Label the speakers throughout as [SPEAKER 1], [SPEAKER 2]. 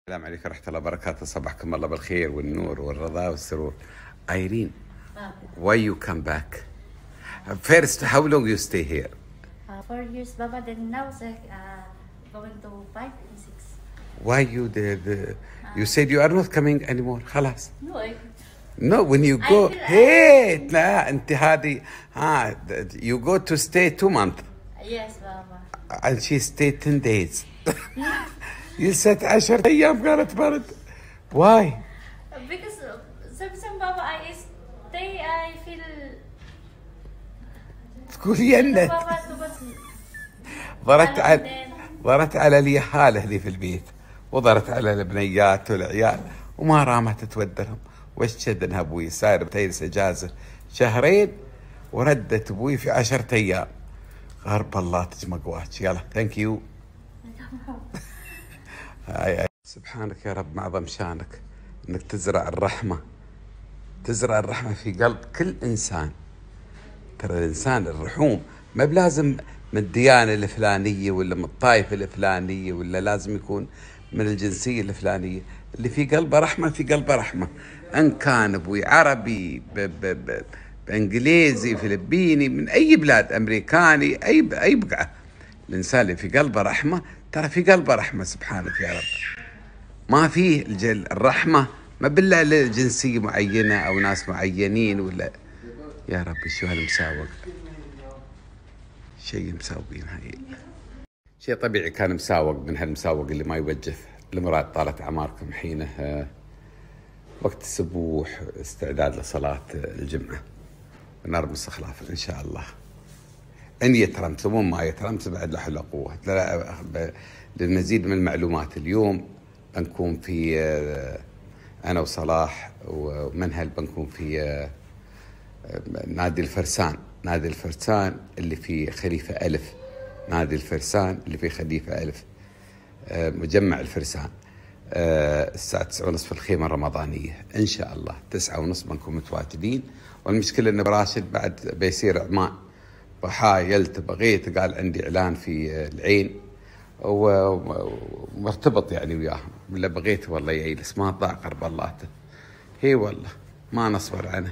[SPEAKER 1] السلام عليكم ورحمة الله وبركاته. صباحكم الله بالخير والنور والرضا والسرور. Irene, why you come back? First, how long you stay here?
[SPEAKER 2] 4 years, Baba. Then now, going to 5 and 6.
[SPEAKER 1] Why you you said you are not coming anymore. خلاص. No, when you go, hey, لا أنت هذه you go to stay 2 months.
[SPEAKER 2] Yes, Baba.
[SPEAKER 1] And she stayed 10 days. يلست 10 أيام قالت برد. Why?
[SPEAKER 2] Because sometimes, Baba, I stay, I feel.
[SPEAKER 1] تقول ينت. ضرت على اليهال هذي في البيت، وضرت على البنيات والعيال، وما رامت تودرهم. واشهد انها ابوي صاير بتجلس اجازه 2 شهر، وردت ابوي في 10 أيام. غرب الله تجمق واجك. يلا ثانك يو. سبحانك يا رب، معظم شانك انك تزرع الرحمه، تزرع الرحمه في قلب كل انسان. ترى الانسان الرحوم ما بلازم من الديانه الفلانيه ولا من الطائفه الفلانيه ولا لازم يكون من الجنسيه الفلانيه. اللي في قلبه رحمه في قلبه رحمه، ان كان ابوي عربي بانجليزي فلبيني من اي بلاد، امريكاني، اي بقعه. الانسان اللي في قلبه رحمه ترى في قلبه رحمه. سبحانك يا رب، ما فيه الرحمه ما بالله لجنسيه معينه او ناس معينين ولا. يا ربي شو هالمساوق، شيء مساوقين هاي شيء طبيعي. كان مساوق من هالمساوق اللي ما يوجف. المراد طالت اعماركم حينه وقت السبوح، استعداد لصلاه الجمعه، ونرمس خلافه ان شاء الله. ان يترمس مو ما يترمس بعد له حول قوه. للمزيد من المعلومات اليوم بنكون في انا وصلاح ومنهل، بنكون في نادي الفرسان. نادي الفرسان اللي في خليفة ألف. نادي الفرسان اللي في خليفة ألف، مجمع الفرسان. الساعة 9:30 في الخيمة الرمضانية إن شاء الله. 9:30 بنكون متواجدين. والمشكلة إن راشد بعد بيصير عمان، بحايلت بغيت، قال عندي إعلان في العين ومرتبط يعني وياهم، ولا بغيت والله يجلس ما ضاع قرب اللهته. هي والله ما نصبر عنه.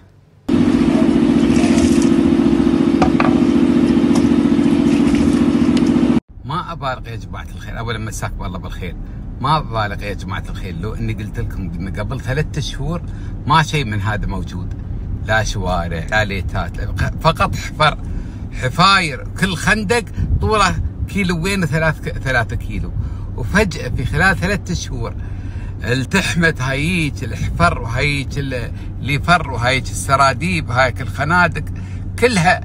[SPEAKER 1] ما أبالغ يا جماعة الخير، أولا مساكم الله بالخير. ما أبالغ يا جماعة الخير لو إني قلت لكم إن قبل 3 شهور ما شيء من هذا موجود. لا شوارع لا ليتات، فقط حفاير. كل خندق طوله 2 3 كيلو. وفجأة في خلال 3 شهور التحمت هايج الحفر وهايج اللي فر وهايج السراديب، هايك الخنادق كلها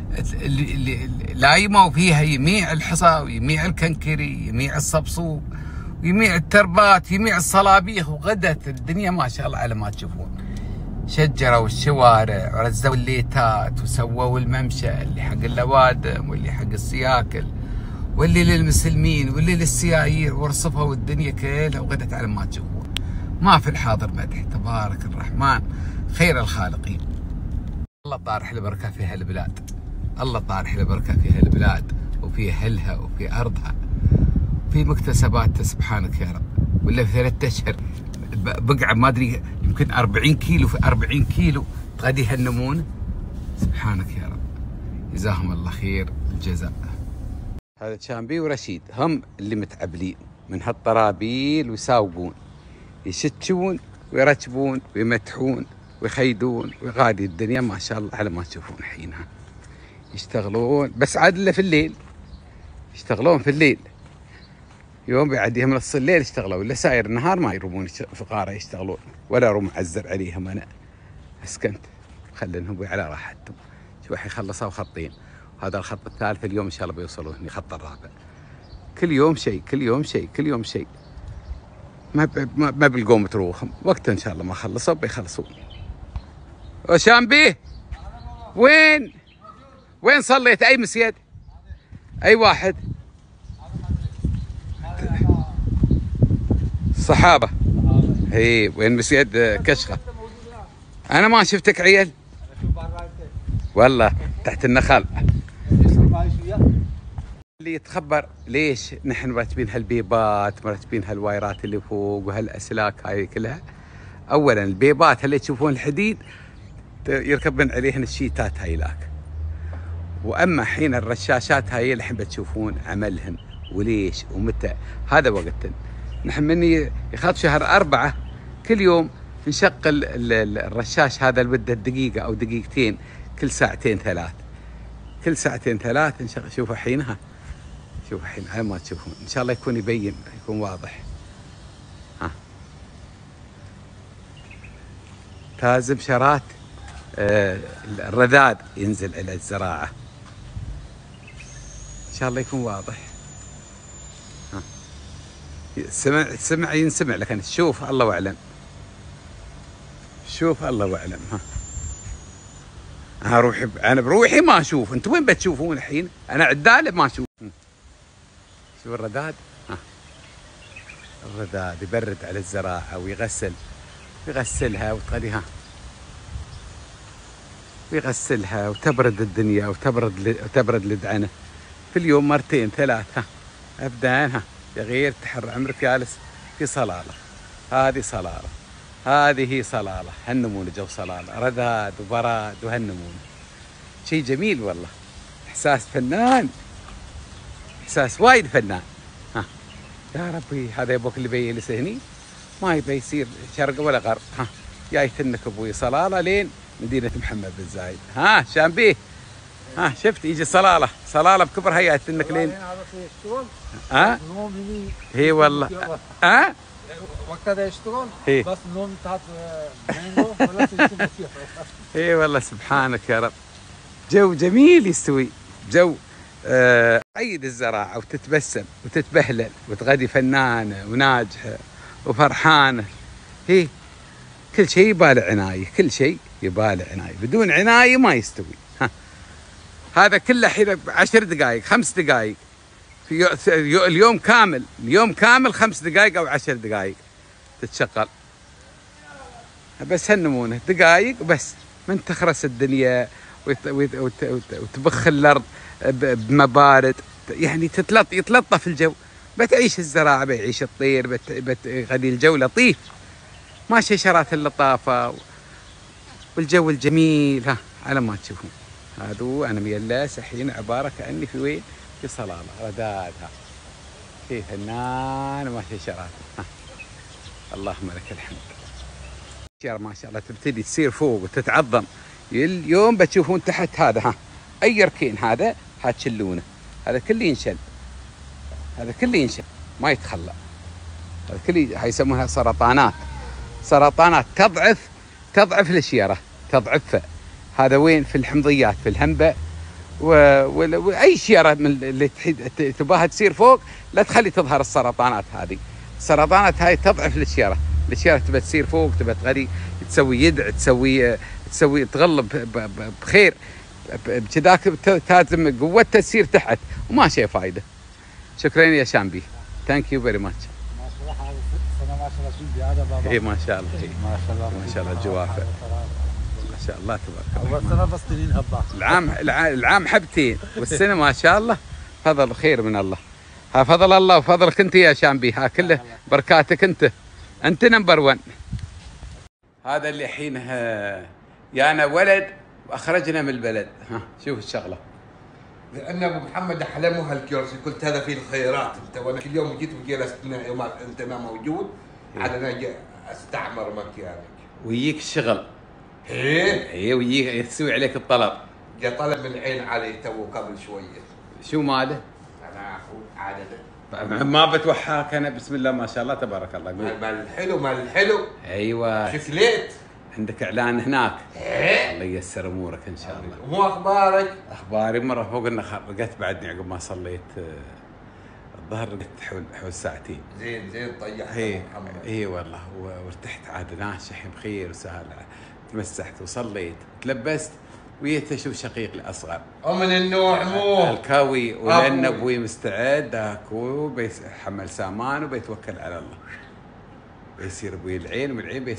[SPEAKER 1] لايمه، وفيها يميع الحصى ويميع الكنكري، يميع الصبصوب، ويميع التربات، يميع الصلابيخ. وغدت الدنيا ما شاء الله على ما تشوفون. شجروا الشوارع ورزوا الليتات وسووا الممشى اللي حق اللوادم واللي حق السياكل واللي للمسلمين واللي للسيايير، ورصفوا الدنيا كلها وغدت على ما تشوفون. ما في الحاضر مدح. تبارك الرحمن خير الخالقين. الله طارح البركة في هالبلاد، الله طارح البركة في هالبلاد وفي أهلها وفي أرضها وفي مكتسباتها. سبحانك يا رب. ولا في 3 أشهر بقعة ما أدري يمكن 40 كيلو في 40 كيلو تغديها النمونة. سبحانك يا رب، جزاهم الله خير الجزاء. هذا شامبي ورشيد هم اللي متعبلين من هالطرابيل، ويساوقون يشتشون ويركبون ويمتحون ويخيدون ويغادي الدنيا ما شاء الله على ما تشوفون حينها. يشتغلون بس عاد الا في الليل، يشتغلون في الليل. يوم بيعديهم نص الليل اشتغلوا، ولا ساير النهار ما يرومون فقاره يشتغلون، ولا روم معزر عليهم. انا اسكنت خلينهم على راحتهم. شو حيخلصوا خطين، هذا الخط الثالث اليوم ان شاء الله بيوصلون الخط الرابع. كل يوم شيء، كل يوم شيء، كل يوم شيء. ما بلقوم تروخهم وقت ان شاء الله ما خلصوا بيخلصون. وشامبي وين صليت؟ اي مسجد؟ اي واحد؟ الصحابة. هي وين مسجد كشخة؟ انا ما شفتك عيل والله تحت النخل. اللي يتخبر ليش نحن مرتبين هالبيبات، مرتبين هالوايرات اللي فوق وهالاسلاك هاي كلها. اولا البيبات اللي تشوفون الحديد يركبن عليهن الشيتات هاي لاك. واما حين الرشاشات هاي اللي الحين بتشوفون عملهن وليش ومتى، هذا وقتن. نحن من يخاط شهر 4 كل يوم نشغل الرشاش هذا لمدة دقيقة أو دقيقتين كل ساعتين 3. كل ساعتين 3 نشغل. شوفوا حينها، شوفوا حين على ما تشوفون إن شاء الله يكون يبين، يكون واضح. ها تازم شرات الرذاذ ينزل على الزراعة إن شاء الله يكون واضح. ها سمع ينسمع، لكن شوف الله أعلم، شوف الله أعلم. ها روحي، أنا بروحي ما أشوف، أنتم وين بتشوفون الحين؟ أنا عدالة ما أشوف. شوف الرذاذ، ها الرذاذ يبرد على الزراعة ويغسلها وتخليها، ويغسلها وتبرد الدنيا وتبرد لدعنه في اليوم 2 3. أبدأ يغير تحر عمرك جالس في صلالة. هذه صلالة، هذه هي صلالة، هالنمون جو صلالة، رذاذ وبراد وهالنمون. شيء جميل والله، إحساس فنان، إحساس وايد فنان. ها يا ربي هذا يبوك اللي بيجلس هني ما يبي يصير شرق ولا غرب. ها جاي تنك ابوي صلالة لين مدينة محمد بن زايد. ها شامبيه، ها شفت يجي صلالة بكبرها جاي تنك لين. ها هي والله. ها
[SPEAKER 3] وقت هذا يشتغل
[SPEAKER 1] إيه؟
[SPEAKER 3] بس النوم تحت مانجو ولا تشتغل.
[SPEAKER 1] اي والله سبحانك يا رب، جو جميل يستوي، جو عيد الزراعة وتتبسم وتتبهلل وتغدي فنانة وناجحة وفرحانة. هي كل شيء يبالع عناية، كل شيء يبالع عناية، بدون عناية ما يستوي. ها هذا كله حين 10 دقائق 5 دقائق في اليوم كامل 5 دقائق أو 10 دقائق تتشغل بس هالنمونة دقائق بس من تخرس الدنيا وتبخ الأرض بمبارد، يعني يتلطف الجو. بتعيش الزراعة، بيعيش الطير، غادي الجو لطيف، ما شجرات اللطافة والجو الجميل. ها على ما تشوفون هذا أنا ميلاس الحين عبارة كأني في وين؟ في صلالة رذاذ. ها في فنان ما شجرات. اللهم لك الحمد. الشجرة ما شاء الله تبتدي تصير فوق وتتعظم. اليوم بتشوفون تحت هذا، ها أي ركين هذا هتشلونه، هذا كله ينشل، هذا كله ينشل ما يتخلى. هذا كله هاي يسمونها سرطانات تضعف الشجرة، تضعفها. هذا وين؟ في الحمضيات، في الهنبة واي شجرة من اللي تباها تصير فوق لا تخلي تظهر السرطانات هذه. السرطانات هاي تضعف الشجرة تبى تصير فوق، تبى تغري، تسوي يدع، تسوي تغلب بخير بكذاك تازم قوتها تصير تحت وما شيء فايدة. شكرا يا شامبي، ثانك يو فيري ماتش.
[SPEAKER 3] ما شاء الله هذا سنة ما شاء الله شو زيادة بابا.
[SPEAKER 1] اي ما شاء الله،
[SPEAKER 3] ما شاء الله
[SPEAKER 1] ما شاء الله الجوافة ما شاء الله تبارك الله.
[SPEAKER 3] أول سنة بس تنين هبة.
[SPEAKER 1] العام حبتين والسنة ما شاء الله فضل خير من الله. ها فضل الله وفضلك انت يا شامبي، ها كله بركاتك انت نمبر 1. هذا اللي حين يانا ولد واخرجنا من البلد. ها شوف الشغله.
[SPEAKER 4] لان ابو محمد حلمه هالكرسي، قلت هذا فيه الخيرات انت، وانا كل يوم جيت وجلست يوم انت ما موجود على انا استعمر مكانك
[SPEAKER 1] ويجيك الشغل.
[SPEAKER 4] ايه
[SPEAKER 1] ويجيك يسوي عليك الطلب.
[SPEAKER 4] جاء طلب من العين علي تو قبل شويه.
[SPEAKER 1] شو ماله؟
[SPEAKER 4] انا اخوك عاده
[SPEAKER 1] ما بتوحاك انا. بسم الله ما شاء الله تبارك الله.
[SPEAKER 4] مال الحلو
[SPEAKER 1] ايوه
[SPEAKER 4] شكليت
[SPEAKER 1] عندك اعلان هناك. الله ييسر امورك ان شاء الله.
[SPEAKER 4] مو اخبارك؟
[SPEAKER 1] اخباري مره فوق النخر، رقدت بعدني عقب ما صليت الظهر، رقدت حول ساعتين.
[SPEAKER 4] زين طيحت محمد.
[SPEAKER 1] اي والله وارتحت عاد ناشح بخير وسهل. تمسحت وصليت تلبست ويت اشوف شقيق الاصغر
[SPEAKER 4] ومن النوع مو
[SPEAKER 1] الكاوي، ولان ابوي مستعد اكو بيحمل سامان وبيتوكل على الله. بيصير ابوي العين والعين بيصير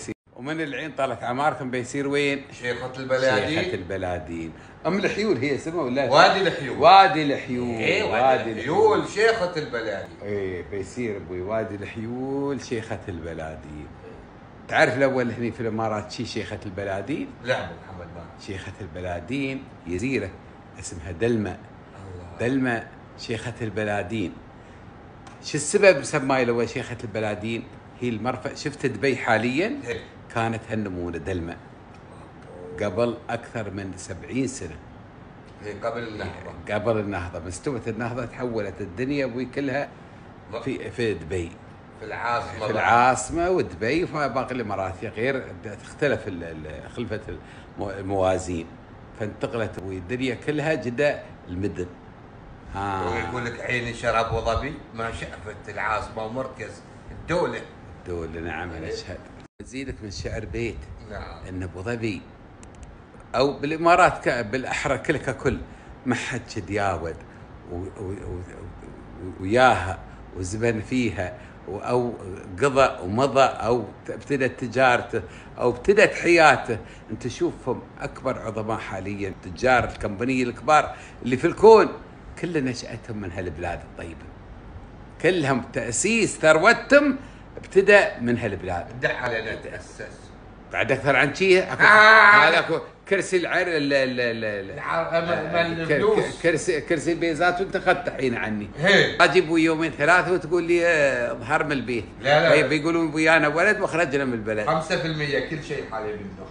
[SPEAKER 1] ومن العين طالت عماركم بيصير وين؟
[SPEAKER 4] شيخة البلادين.
[SPEAKER 1] شيخة البلادين. ام الحيول هي اسمها ولا؟
[SPEAKER 4] وادي الحيول.
[SPEAKER 1] وادي الحيول.
[SPEAKER 4] ايه وادي الحيول شيخة البلادين.
[SPEAKER 1] ايه بيصير ابوي وادي الحيول شيخة البلادين. تعرف الاول هني في الامارات شيخة البلادين؟
[SPEAKER 4] لا ابو محمد ما.
[SPEAKER 1] شيخة البلادين جزيرة اسمها دلمة. دلمة شيخة البلادين. شو السبب سماي له شيخة البلادين؟ هي المرفأ. شفت دبي حاليا كانت هالنمونة دلمة قبل أكثر من 70 سنة.
[SPEAKER 4] هي قبل النهضة.
[SPEAKER 1] قبل النهضة. من استوت النهضة تحولت الدنيا أبوي كلها في دبي.
[SPEAKER 4] في العاصمة.
[SPEAKER 1] في العاصمة ودبي وباقي الإمارات غير تختلف خلفت الموازين فانتقلت أبوي الدنيا كلها جدة المدن.
[SPEAKER 4] ويقول لك عين شرى ابو ظبي ما شافت العاصمه ومركز الدوله.
[SPEAKER 1] الدوله نعم انا اشهد. ازيدك من شعر بيت.
[SPEAKER 4] نعم.
[SPEAKER 1] ان ابو ظبي او بالامارات بالاحرى كل ككل ما حد ياود وياها وزبن فيها او قضى ومضى او ابتدت تجارته او ابتدت حياته. انت تشوفهم اكبر عظماء حاليا تجار الكمبانيه الكبار اللي في الكون كل نشأتهم من هالبلاد الطيبة. كلهم تأسيس ثروتهم ابتدأ من هالبلاد.
[SPEAKER 4] دح علينا تأسس.
[SPEAKER 1] بعد أكثر عن شيء اكو كرسي العر كرسي البيزات وانت اخذت حين عني. اجيب يومين ثلاثة وتقول لي ظهر من البيت.
[SPEAKER 4] لا
[SPEAKER 1] بيقولون ويانا ولد واخرجنا من البلد.
[SPEAKER 4] 5% كل شيء حالي منه.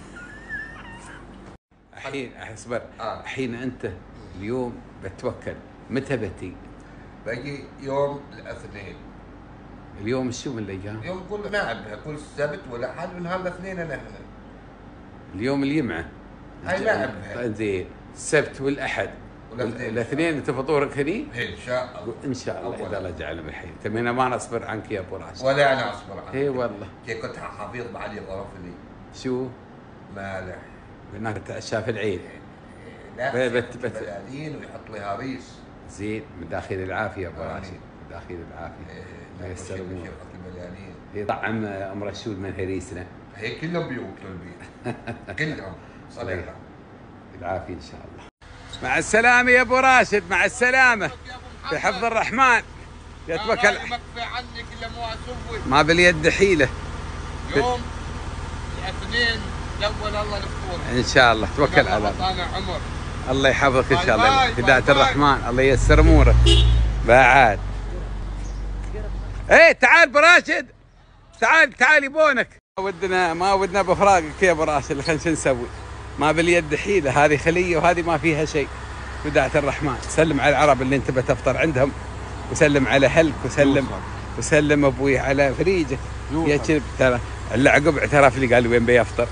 [SPEAKER 1] الحين اصبر. الحين انت اليوم بتوكل متى بتي؟
[SPEAKER 4] باجي يوم الاثنين.
[SPEAKER 1] اليوم شو من الايام؟
[SPEAKER 4] يوم كل ما ابها كل السبت ولا حد من هالاثنين انا هنا.
[SPEAKER 1] اليوم الجمعه.
[SPEAKER 4] هاي ما ابها.
[SPEAKER 1] زين السبت والاحد والاثنين انت فطورك هني؟
[SPEAKER 4] ان شاء الله.
[SPEAKER 1] ان شاء الله اذا الله جعلنا بالحين. تمين ما نصبر عنك يا ابو راشد.
[SPEAKER 4] ولا انا اصبر عنك.
[SPEAKER 1] اي والله.
[SPEAKER 4] كي كنت حفيظ بعلي ظرف لي.
[SPEAKER 1] شو؟
[SPEAKER 4] مالح.
[SPEAKER 1] هناك تعشى في العين.
[SPEAKER 4] لا بلادين ويحط لي هريس.
[SPEAKER 1] زين من داخل العافيه ابو راشد. من داخل العافيه. الله ييسر امورك. يطعم ام رشود من هريسنا.
[SPEAKER 4] هي كلهم بيوكلوا البيت. كلهم صليحه.
[SPEAKER 1] العافيه ان شاء الله. مع السلامه يا ابو راشد مع السلامه. بحفظ الرحمن. يتوكل.
[SPEAKER 4] مكفي عنك الا مو اسوي.
[SPEAKER 1] ما باليد حيله.
[SPEAKER 4] يوم الاثنين الاول الله نفور.
[SPEAKER 1] ان شاء الله توكل على
[SPEAKER 4] الله. عمر.
[SPEAKER 1] الله يحفظك ان شاء الله. هدايه الرحمن الله ييسر امورك. بعد. ايه تعال ابو راشد. تعال يبونك. ما ودنا بفراقك يا ابو راشد. خلينا شو نسوي؟ ما باليد حيله. هذه خليه وهذه ما فيها شيء. هدايه الرحمن. سلم على العرب اللي انت بتفطر عندهم وسلم على هلك وسلم ابوي على فريجه. يا كذب ترى العقب اعترف لي قال وين بيفطر.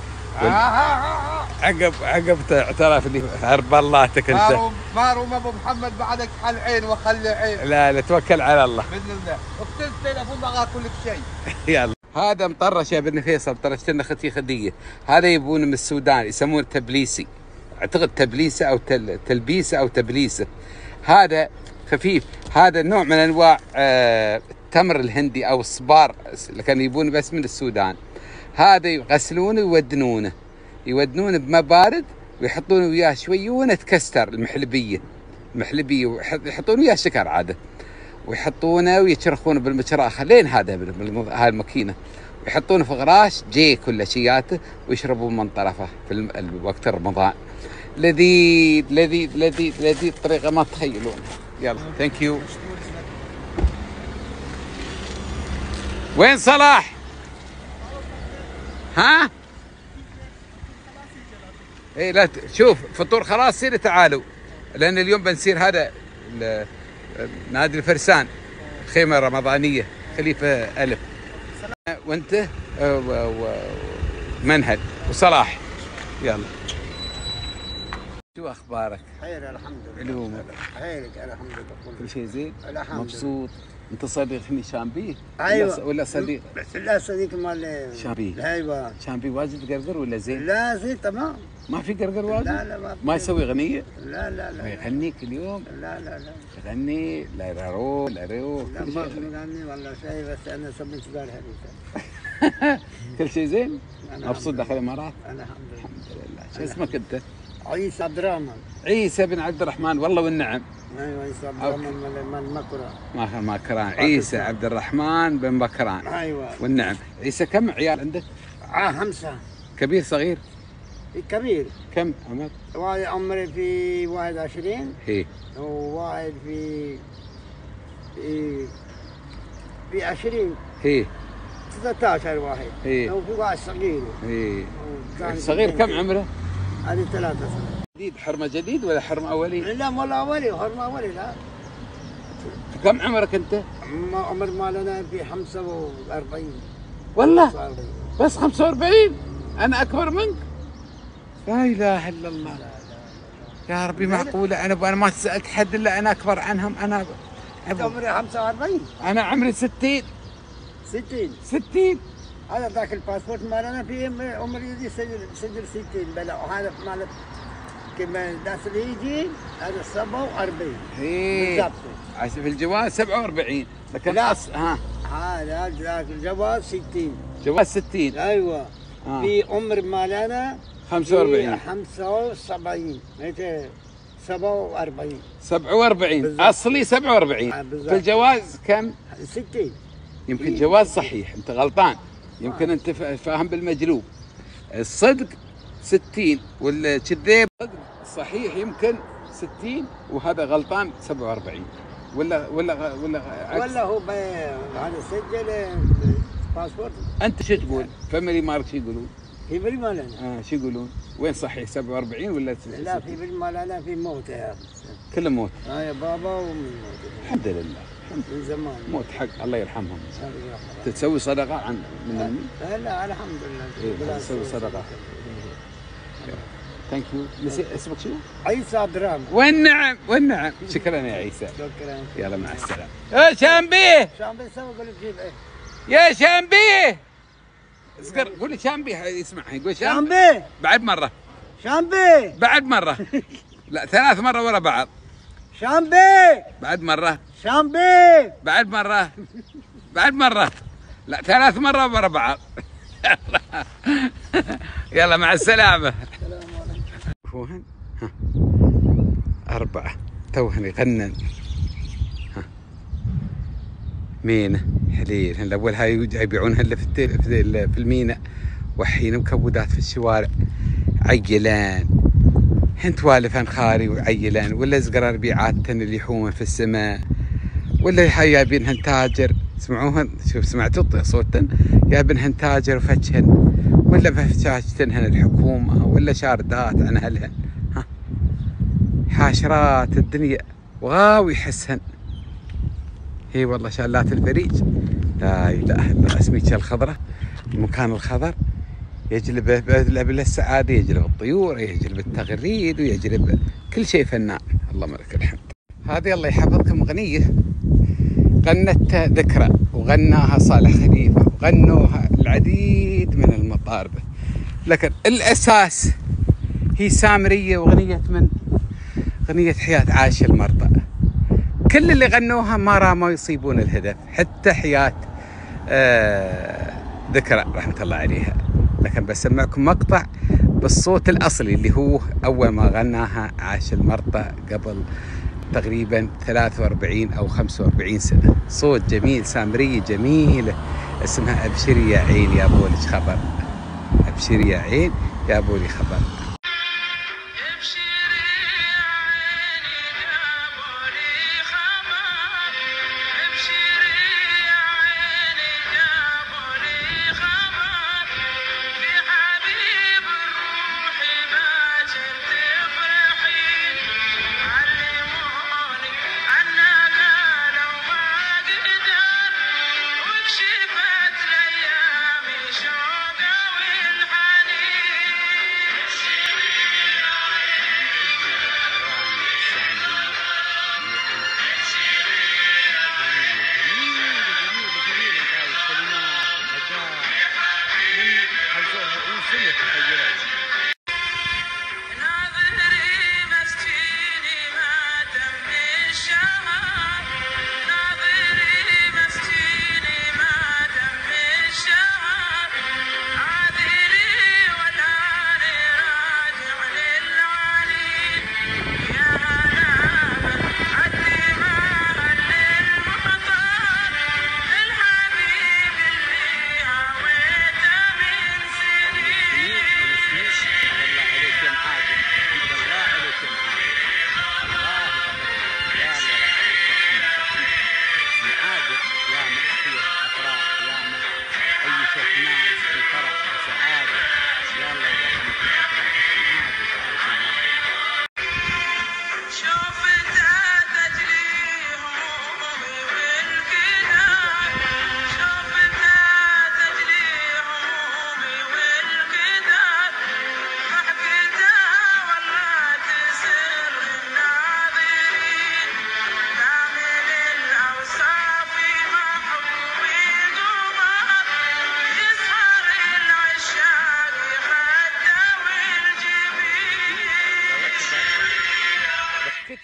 [SPEAKER 1] عقب اعترف لي هرب اللاتك انت.
[SPEAKER 4] ماروم ابو محمد بعدك حل عين وخلي عين.
[SPEAKER 1] لا توكل على الله.
[SPEAKER 4] باذن الله. اقتل تليفون بغى اكل لك شيء.
[SPEAKER 1] يلا. هذا مطرش يا بن فيصل. طرشت لنا ختي خديه. هذا يبون من السودان يسمونه تبليسي. اعتقد تبليسه او تلبيسه او تبليسه. هذا خفيف. هذا نوع من انواع التمر الهندي او الصبار اللي كانوا يبون بس من السودان. هذا يغسلونه يودنونه بماء بارد ويحطون وياه شويونه كستر المحلبيه ويحطون وياه شكر عاده ويحطونه ويشرخونه بالمشراخه لين هذا هاي الماكينه ويحطونه في غراش جي كل شياته ويشربون من طرفه في وقت رمضان. لذيذ بطريقه ما تتخيلونها. يلا ثانك يو. وين صلاح؟ ها؟ اي لا شوف فطور خلاص سيروا تعالوا لان اليوم بنسير هذا نادي الفرسان خيمه رمضانيه خليفه الف وانت ومنهل وصلاح. يلا شو اخبارك؟
[SPEAKER 5] خير الحمد لله.
[SPEAKER 1] اليوم
[SPEAKER 5] خيرك الحمد لله.
[SPEAKER 1] كل شيء زين؟
[SPEAKER 5] الحمد لله.
[SPEAKER 1] مبسوط؟ انت صديق هني شامبي؟
[SPEAKER 5] ايوه
[SPEAKER 1] ولا صديق؟
[SPEAKER 5] بس لا صديق مال
[SPEAKER 1] شامبي.
[SPEAKER 5] ايوه
[SPEAKER 1] شامبي واجد قرقر ولا زين؟
[SPEAKER 5] لا زين تمام.
[SPEAKER 1] ما في قرقر واجد؟
[SPEAKER 5] لا
[SPEAKER 1] ما يسوي اغنيه؟
[SPEAKER 5] لا
[SPEAKER 1] يغنيك اليوم؟
[SPEAKER 5] لا
[SPEAKER 1] يغني لا يرارو لا
[SPEAKER 5] لا ما بغني والله شيء بس انا سميت بالها
[SPEAKER 1] كل شيء زين؟ مبسوط داخل الامارات؟
[SPEAKER 5] انا الحمد لله.
[SPEAKER 1] الحمد لله. شو اسمك انت؟
[SPEAKER 5] عيسى عبد الرحمن.
[SPEAKER 1] عيسى بن عبد الرحمن، والله والنعم.
[SPEAKER 5] ايوه عيسى عبد الرحمن من مكران.
[SPEAKER 1] مكران، عيسى عبد الرحمن بن مكران.
[SPEAKER 5] ايوه
[SPEAKER 1] والنعم. عيسى كم عيال عندك؟
[SPEAKER 5] 5.
[SPEAKER 1] كبير صغير؟
[SPEAKER 5] كبير.
[SPEAKER 1] كم عمر؟
[SPEAKER 5] واحد عمري في 21.
[SPEAKER 1] هي.
[SPEAKER 5] وواحد في 20.
[SPEAKER 1] هي.
[SPEAKER 5] 13 واحد.
[SPEAKER 1] هي.
[SPEAKER 5] وفي واحد صغير.
[SPEAKER 1] هي. صغير كم عمره؟
[SPEAKER 5] هذه 3 سنين.
[SPEAKER 1] جديد، حرمه جديد ولا حرمه اولي؟
[SPEAKER 5] لا والله اولي، حرمه اولي لا.
[SPEAKER 1] كم عمرك انت؟
[SPEAKER 5] عمر مالنا في 45.
[SPEAKER 1] والله بس 45؟ انا اكبر منك؟ لا اله الا الله. يا ربي معقوله؟ انا ما تسالك حد الا انا اكبر عنهم. انا
[SPEAKER 5] عمري 45.
[SPEAKER 1] انا عمري 60.
[SPEAKER 5] 60 هذا ذاك الباسبورت مالنا في عمري سجل 60 بلا، وهذا مال كمان الناس اللي يجي هذا 47.
[SPEAKER 1] ايه في الجواز 47 لكن
[SPEAKER 5] لا. هذا ذاك الجواز 60.
[SPEAKER 1] جواز 60.
[SPEAKER 5] ايوه. في عمر مالنا
[SPEAKER 1] 45.
[SPEAKER 5] 75 47.
[SPEAKER 1] 47 بالزبط. اصلي 47 في الجواز كم؟
[SPEAKER 5] 60.
[SPEAKER 1] يمكن جواز صحيح، انت غلطان، يمكن انت فاهم بالمجلوب. الصدق 60 والكذب صحيح يمكن 60 وهذا غلطان 47 ولا عكس.
[SPEAKER 5] ولا هو هذا سجل باسبورت.
[SPEAKER 1] انت شو تقول؟ فاميلي مارك شو يقولون؟
[SPEAKER 5] في بلي مالنا.
[SPEAKER 1] شو يقولون؟ وين صحيح 47 ولا 60؟
[SPEAKER 5] لا في بلي مالنا في موت يا اخي.
[SPEAKER 1] كل موت.
[SPEAKER 5] يا بابا وامي موت.
[SPEAKER 1] الحمد لله.
[SPEAKER 5] من زمان.
[SPEAKER 1] موت حق الله يرحمهم. تسوي صدقه عن من
[SPEAKER 5] امي؟ لا الحمد لله.
[SPEAKER 1] تسوي صدقه. ثانك يو. اسمك شو؟
[SPEAKER 5] عيسى عبد الرحمن.
[SPEAKER 1] والنعم. شكرا يا عيسى.
[SPEAKER 5] شكرا.
[SPEAKER 1] يلا مع السلامه. يا شامبي.
[SPEAKER 5] شامبي سوى قول جيب ايه.
[SPEAKER 1] يا شامبي. اسكر قول لي شامبي يسمع يقول
[SPEAKER 5] شامبي.
[SPEAKER 1] بعد مره.
[SPEAKER 5] شامبي.
[SPEAKER 1] بعد مره. لا 3 مرات ورا بعض.
[SPEAKER 5] شامبي.
[SPEAKER 1] بعد مره.
[SPEAKER 5] شامبي.
[SPEAKER 1] بعد مره. بعد مره. لا 3 مرات ورا بعض. يلا مع السلامة. فوهن 4 توهن يغنن. مينة حليل هن الأول هاي يبيعونها اللي في الميناء، وحين مكبودات في الشوارع عيلان، هن توالف خاري وعيلان، ولا زقرار بيعاتن اللي يحومن في السماء، ولا هاي يابينهن تاجر. سمعوهن؟ شوف سمعتوا صوتن؟ يابينهن تاجر وفتشهن، ولا بفتشاشتنهن الحكومة، ولا شاردات عن أهلهن. حاشرات الدنيا وغاوي يحسهن. هي والله شالات الفريج. لا إله إلا اسميك الخضرة، المكان الخضر يجلب السعادة، يجلب الطيور، يجلب التغريد، ويجلب كل شيء فنان. اللهم لك الحمد. هذه الله يحفظكم أغنية غنتها ذكرى، وغناها صالح خليفة، وغنوها العديد من المطاربة، لكن الأساس هي سامرية، وأغنية من أغنية حياة عاش المرضى. كل اللي غنوها ما راموا يصيبون الهدف، حتى حياة ذكرى رحمة الله عليها. لكن بسمعكم مقطع بالصوت الأصلي اللي هو أول ما غناها عاش المرضى قبل تقريبا 43 أو 45 سنة. صوت جميل، سامرية جميلة اسمها أبشري يا عين يا بولك خبر. أبشري يا عين يا بولي خبر.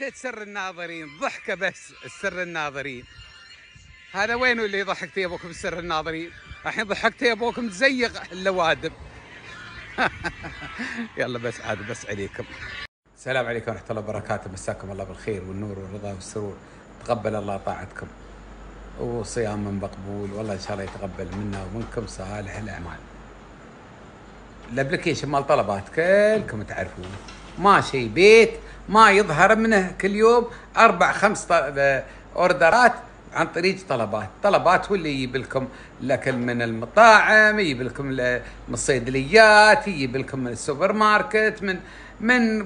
[SPEAKER 1] حطيت سر الناظرين، ضحكه بس السر الناظرين. هذا وينه اللي ضحكت يا ابوكم السر الناظرين؟ الحين ضحكت يا ابوكم تزيق اللوادم. يلا بس عاد بس عليكم. السلام عليكم ورحمه الله وبركاته، مساكم الله بالخير والنور والرضا والسرور. تقبل الله طاعتكم وصيام مقبول، والله ان شاء الله يتقبل منا ومنكم صالح الاعمال. الابلكيشن مال طلبات كلكم تعرفون، ما شيء بيت ما يظهر منه كل يوم 4-5 اوردرات عن طريق طلبات، واللي يجيب لكم الاكل من المطاعم، يجيب لكم من الصيدليات، يجيب لكم من السوبر ماركت، من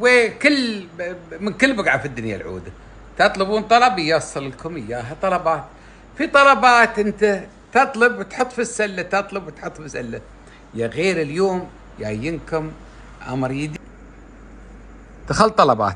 [SPEAKER 1] كل بقعه في الدنيا العوده. تطلبون طلب يوصل لكم اياها طلبات. في طلبات انت تطلب وتحط في السله، تطلب وتحط في السله. يا غير اليوم جايينكم امر جديد. دخلت طلبات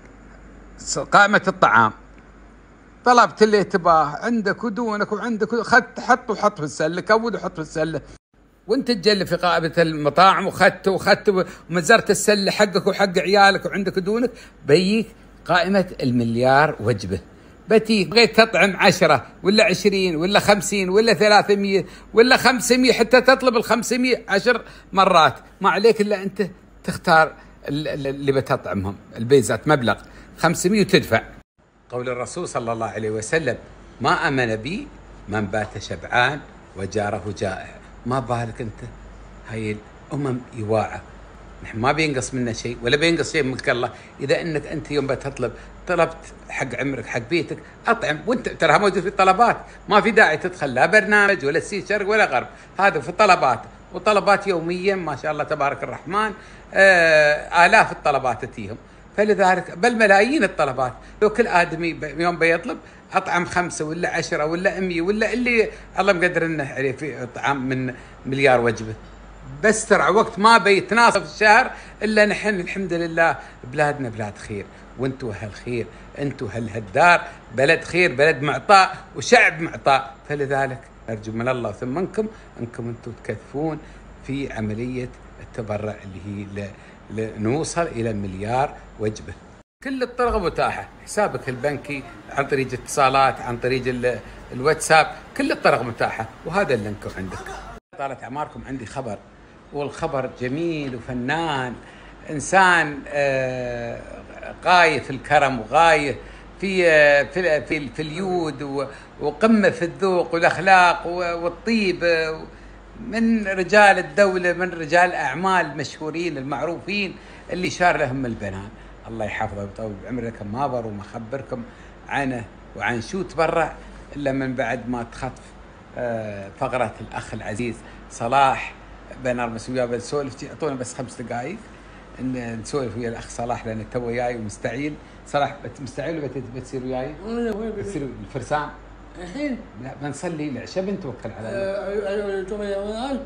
[SPEAKER 1] قائمه الطعام، طلبت اللي تباه عندك ودونك وعندك، اخذت حط في السله، كود وحط في السله. وانت تجلب في قائمه المطاعم وخدت ومزرت السله حقك وحق عيالك وعندك ودونك، بيك قائمه المليار وجبه. بتيك بغيت تطعم 10 ولا 20 ولا 50 ولا 300 ولا 500، حتى تطلب 500 10 مرات، ما عليك الا انت تختار اللي بتطعمهم. البيزات مبلغ 500 وتدفع. قول الرسول صلى الله عليه وسلم: ما امن بي من بات شبعان وجاره جائع. ما بالك انت هاي الامم يواعى، نحن ما بينقص منا شيء ولا بينقص شيء من ملك الله. اذا انك انت يوم طلبت حق عمرك حق بيتك اطعم، وانت تراها موجود في الطلبات، ما في داعي تدخل لا برنامج ولا سي شرق ولا غرب، هذا في الطلبات. وطلبات يوميا ما شاء الله تبارك الرحمن، آلاف الطلبات تتيهم. فلذلك بل ملايين الطلبات. لو كل آدمي يوم بيطلب أطعم 5 ولا 10 ولا 100 ولا اللي الله مقدر لنا عليه في طعام من مليار وجبة، بس ترى وقت ما بيتناصف الشهر إلا نحن الحمد لله بلادنا بلاد خير، وانتوا هالخير، انتوا هالدار بلد خير، بلد معطاء وشعب معطاء. فلذلك أرجو من الله ثم منكم أنكم انتوا تكثفون في عملية التبرع اللي هي نوصل إلى مليار وجبة. كل الطرق متاحة، حسابك البنكي عن طريق اتصالات، عن طريق الواتساب، كل الطرق متاحة، وهذا اللي انكم عندك. طالت أعماركم عندي خبر، والخبر جميل وفنان، إنسان غاية في الكرم وغاية في اليود وقمة في الذوق والأخلاق والطيب، من رجال الدولة، من رجال أعمال مشهورين المعروفين اللي شار لهم البنان. الله يحفظه ويطول بعمركم. ما بر وما خبركم عنه وعن شو تبرع إلا من بعد ما تخطف فقرة الأخ العزيز صلاح. بنرمس وياه بنسولف، اعطونا بس 5 دقائق ان نسولف ويا الاخ صلاح، لان تو وياي ومستعيل. صلاح مستعيل ولا بتصير وياي؟ بتصير الفرسان الحين؟ لا بنصلي العشاء بنتوكل على الله.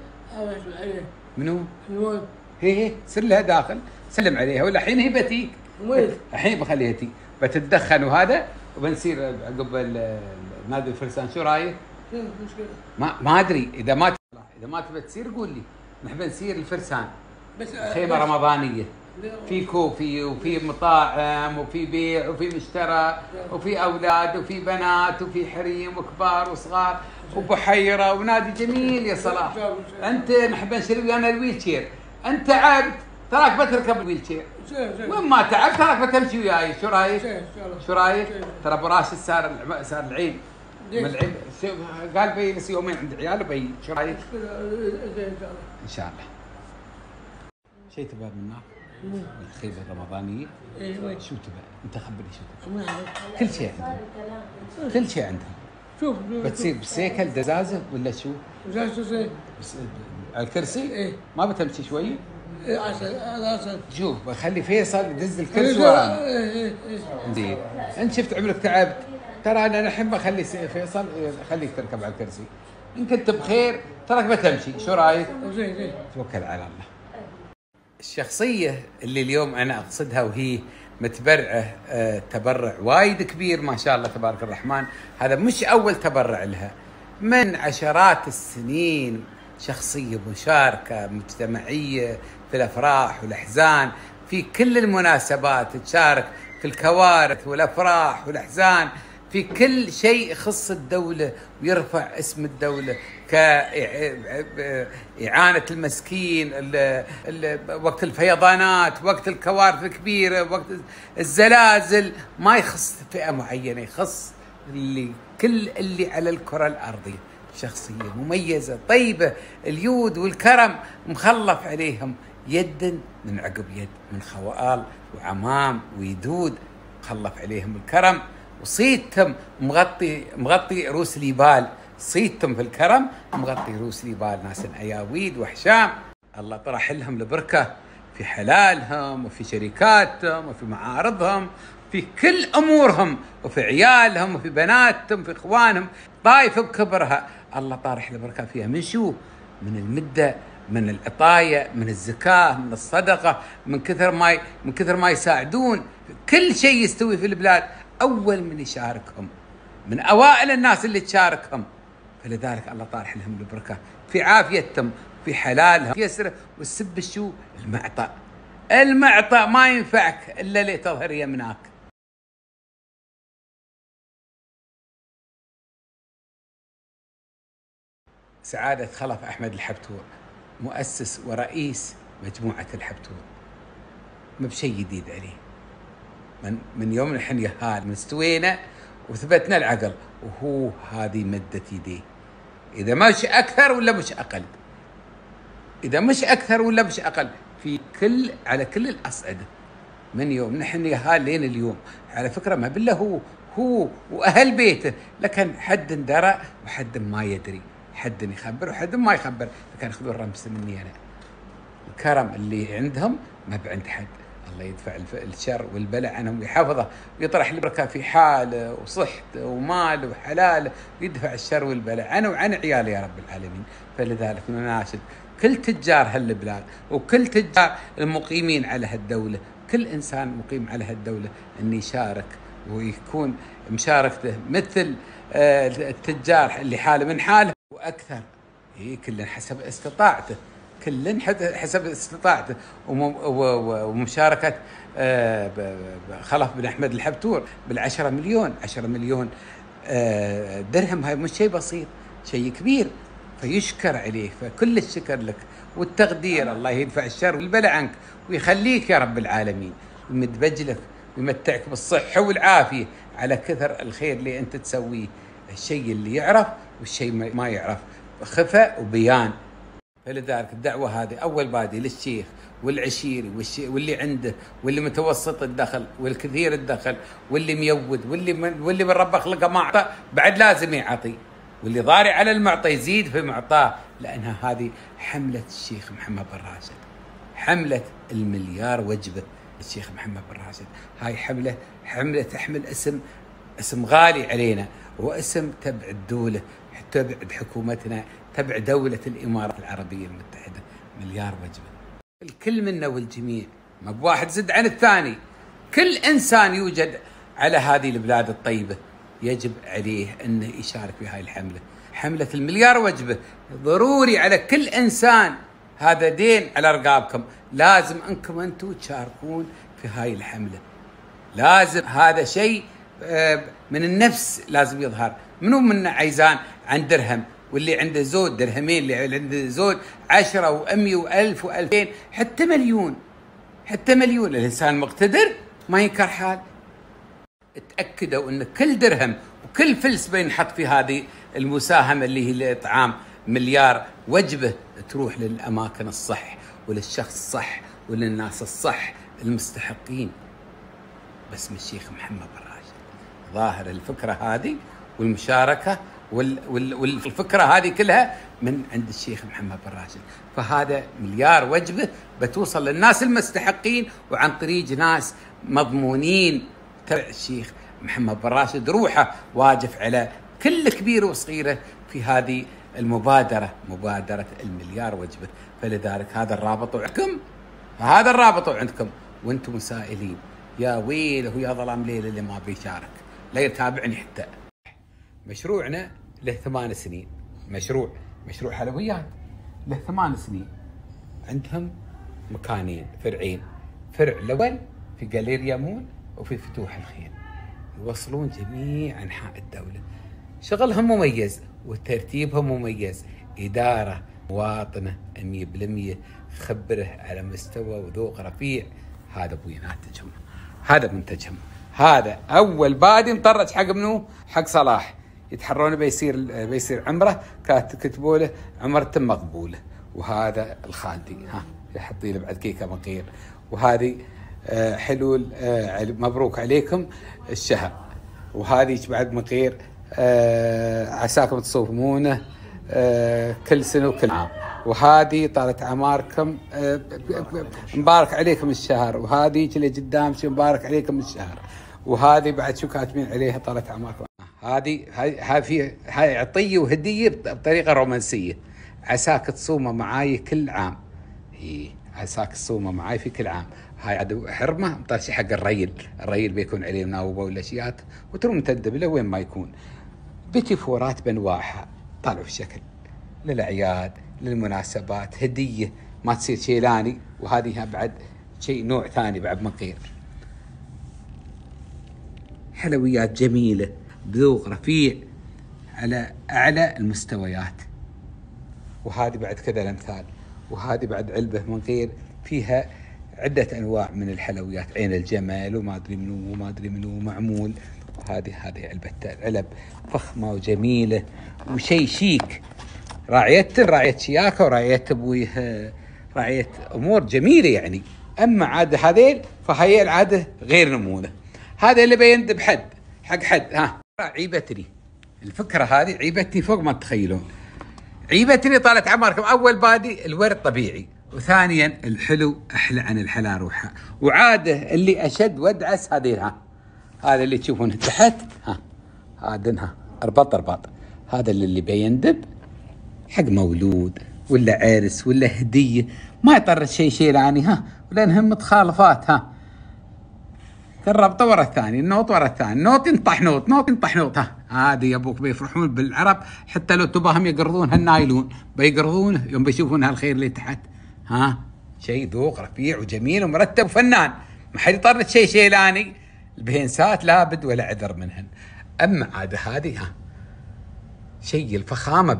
[SPEAKER 1] منو؟ هي سر لها داخل، سلم عليها ولا الحين هي بتيك؟ الحين بخليها تي بتتدخن وهذا، وبنصير عقب نادي الفرسان. شو رايك؟ ما ادري اذا ما تبي تصير قول لي، نحن نصير الفرسان بس خيمه رمضانيه، في كوفي وفي مطاعم وفي بيع وفي مشترى وفي اولاد وفي بنات وفي حريم وكبار وصغار وبحيره ونادي جميل يا صلاح. انت نحب نشتري ويانا الويل شير، انت تعبت تراك بتركب الويل شير، وين ما تعبت تراك بتمشي وياي. شو رايك؟ شو رايك؟ ترى ابو راشد صار العيد من العيد، قال بيجلس يومين عند عياله بي. شو رايك؟ ان شاء الله. شيء تبغى منا؟ الخيمه الرمضانيه؟ شو تبغى؟ انت خبرني شو تبغى؟ كل شيء عندهم، كل شيء عندهم. شوف بتصير بسيكل دزازه ولا شو؟ دزازه على الكرسي؟ ايه ما بتمشي شويه؟ ايه عسل. شوف بخلي فيصل يدز الكرسي ورانا. زين انت شفت عمرك تعبت، ترى انا الحين بخلي فيصل خليك تركب على الكرسي، ان كنت بخير تراك بتمشي. شو رايك؟ زين توكل على الله. الشخصيه اللي اليوم انا اقصدها وهي متبرعه تبرع وايد كبير ما شاء الله تبارك الرحمن، هذا مش اول تبرع لها، من عشرات السنين شخصيه مشاركه مجتمعيه في الافراح والاحزان، في كل المناسبات تشارك في الكوارث والافراح والاحزان، في كل شيء يخص الدولة ويرفع اسم الدولة، كإعانة المسكين، وقت الفيضانات، وقت الكوارث الكبيرة، وقت الزلازل. ما يخص فئة معينة، يخص كل اللي على الكرة الأرضية. شخصية مميزة طيبة، اليود والكرم مخلف عليهم يدا من عقب يد، من خوال وعمام ويدود مخلف عليهم الكرم. وصيتهم مغطي رؤوس الجبال، صيتهم في الكرم مغطي رؤوس الجبال، ناس اياويد وحشام. الله طرح لهم البركة في حلالهم وفي شركاتهم وفي معارضهم، في كل امورهم، وفي عيالهم وفي بناتهم وفي اخوانهم. طائفه بكبرها الله طارح البركه فيها. من شو؟ من المده، من العطايا، من الزكاه، من الصدقه، من كثر ما يساعدون. كل شيء يستوي في البلاد اول من يشاركهم، من اوائل الناس اللي تشاركهم. فلذلك الله طارح لهم البركه في عافيتهم، في حلالهم، في يسره. والسب شو؟ المعطى ما ينفعك الا لتظهر يمناك. سعادة خلف أحمد الحبتور مؤسس ورئيس مجموعة الحبتور، ما بشيء جديد عليه. من يوم الحين من استوينا وثبتنا العقل، وهو هذه مدة يديه. إذا مش أكثر ولا مش أقل، إذا مش أكثر ولا مش أقل، على كل الأصعدة. من يوم نحن لين اليوم. على فكرة ما بالله هو وأهل بيته، لكن حد درى وحد ما يدري، حد يخبر وحد ما يخبر. لكن ياخذون رمز مني أنا. الكرم اللي عندهم ما بعند حد. الله يدفع الشر والبلاء عنهم ويحفظه ويطرح البركة في حاله وصحته وماله وحلاله، ويدفع الشر والبلاء عنه وعن عياله يا رب العالمين. فلذلك نناشد كل تجار هالبلاد وكل تجار المقيمين على هالدولة، كل إنسان مقيم على هالدولة أن يشارك، ويكون مشاركته مثل التجار اللي حاله من حاله وأكثر. كل حسب استطاعته، كل حسب استطاعته. ومشاركة خلف بن أحمد الحبتور بال10 مليون، 10 مليون درهم. هاي مش شيء بسيط، شيء كبير، فيشكر عليه. فكل الشكر لك والتقدير. الله يدفع الشر والبلاء عنك ويخليك يا رب العالمين، ويمد بجلك ويمتعك بالصحة والعافية على كثر الخير اللي أنت تسويه. الشيء اللي يعرف والشيء ما يعرف، خفاء وبيان. فلذلك الدعوة هذه أول بادي للشيخ والعشيري واللي عنده، واللي متوسط الدخل والكثير الدخل، واللي ميود، واللي من رب خلقه ما أعطى بعد لازم يعطي، واللي ضارع على المعطى يزيد في معطاه. لأنها هذه حملة الشيخ محمد بن راشد، حملة المليار وجبة الشيخ محمد بن راشد. هاي حملة تحمل اسم غالي علينا، واسم تبع الدولة، تبع حكومتنا، تبع دولة الإمارات العربية المتحدة. مليار وجبة الكل منا والجميع، ما بواحد زد عن الثاني. كل إنسان يوجد على هذه البلاد الطيبة يجب عليه أنه يشارك في هاي الحملة، حملة المليار وجبة. ضروري على كل إنسان، هذا دين على رقابكم، لازم أنكم أنتم تشاركون في هاي الحملة. لازم هذا شيء من النفس لازم يظهر. منو منا عايزان عن درهم، واللي عنده زود درهمين، اللي عنده زود 10 و100 و1000 و2000 حتى مليون، حتى مليون. الإنسان مقتدر ما ينكر حال. اتأكدوا أن كل درهم وكل فلس بينحط في هذه المساهمة اللي هي لإطعام مليار وجبة تروح للأماكن الصح وللشخص الصح وللناس الصح المستحقين. باسم الشيخ محمد بن راشد ظاهر الفكرة هذه والمشاركة والفكرة هذه كلها من عند الشيخ محمد بن راشد. فهذا مليار وجبة بتوصل للناس المستحقين، وعن طريق ناس مضمونين تبع الشيخ محمد بن راشد. روحه واجف على كل كبير وصغيرة في هذه المبادرة، مبادرة المليار وجبة. فلذلك هذا الرابط عندكم، هذا الرابط عندكم، وانتم مسائلين. يا ويله يا ظلام ليل اللي ما بيشارك، لا يتابعني حتى. مشروعنا له 8 سنين، مشروع حلويات له 8 سنين. عندهم مكانين فرعين، فرع الأول في جاليريا مول، وفي فتوح الخيل، يوصلون جميع أنحاء الدولة. شغلهم مميز وترتيبهم مميز، إدارة مواطنة 100%، خبره على مستوى وذوق رفيع. هذا ابوي ناتجهم، هذا منتجهم. هذا اول بادي مطرج حق منو؟ حق صلاح. يتحرون بيصير عمره، كتبوا له عمرة مقبوله. وهذا الخالدي، ها يحطي له بعد كيكه مقير. وهذه حلول مبروك عليكم الشهر. وهذه بعد مقير عساكم تصومونه كل سنه وكل عام. وهذه طالت اعماركم مبارك عليكم الشهر. وهذه اللي قدام مبارك عليكم الشهر. وهذه بعد شو كاتبين عليها طالت اعماركم. هاي عطيه وهديه بطريقه رومانسيه. عساك تصومه معاي كل عام. عساك تصومه معاي في كل عام. هاي عاد حرمه مطرشي حق الريل بيكون عليه مناوبه والاشياء، وترى متدب له وين ما يكون. بيتي فورات بانواعها طالعوا في شكل للاعياد للمناسبات، هديه ما تصير شيلاني. وهذه بعد شيء نوع ثاني بعد مقير. حلويات جميله بذوق رفيع على اعلى المستويات. وهذه بعد كذا الامثال. وهذه بعد علبه مقير فيها عده انواع من الحلويات، عين الجمل وما ادري منو وما ادري منو معمول. وهذه علب فخمه وجميله وشيء شيك. راعية شياكه وراعية ابويه، راعية امور جميله يعني. اما عاده هذيل فهي العاده غير نمونه. هذا اللي بيندب حق حد. عيبتني الفكره هذه، عيبتني فوق ما تتخيلون. عيبتني طالت عمركم. اول بادي الورد طبيعي، وثانيا الحلو احلى عن الحلا روحها. وعاده اللي اشد وادعس هذه هذا اللي تشوفونه تحت هذا اربط. هذا اللي بيندب حق مولود ولا عرس ولا هديه، ما يطرد شيء لاني ولانهم متخالفات. الربطه ورا الثاني، النوط ورا الثاني، نوط ينطح نوط. هذه يا ابوك بيفرحون بالعرب، حتى لو تباهم يقرضون هالنايلون بيقرضونه يوم بيشوفون هالخير اللي تحت. شيء ذوق رفيع وجميل ومرتب وفنان. ما حد يطرد شيء لاني. البهنسات لابد ولا عذر منهن. اما عاده هذه شيء الفخامه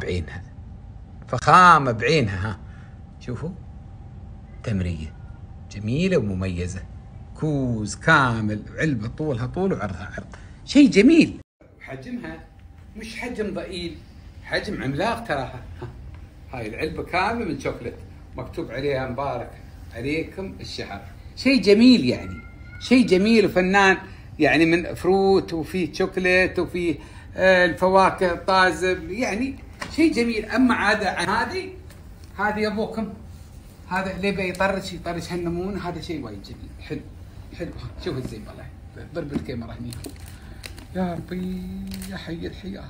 [SPEAKER 1] بعينها. شوفوا تمريه جميله ومميزه، كوز كامل، علبه طولها طول وعرضها عرض، شيء جميل. حجمها مش حجم ضئيل، حجم عملاق تراها. هاي العلبه كامله من شوكلت مكتوب عليها مبارك عليكم الشهر. شيء جميل يعني، شيء جميل وفنان يعني، من فروت وفيه شوكلت وفيه الفواكه طازب، يعني شيء جميل. اما عاده عن هذه يا ابوكم، هذا اللي بيطرش هالنمون. هذا شيء وايد جميل حلو. شوف الزين والله، ضرب الكاميرا هني. يا ربي يا حي الحياه،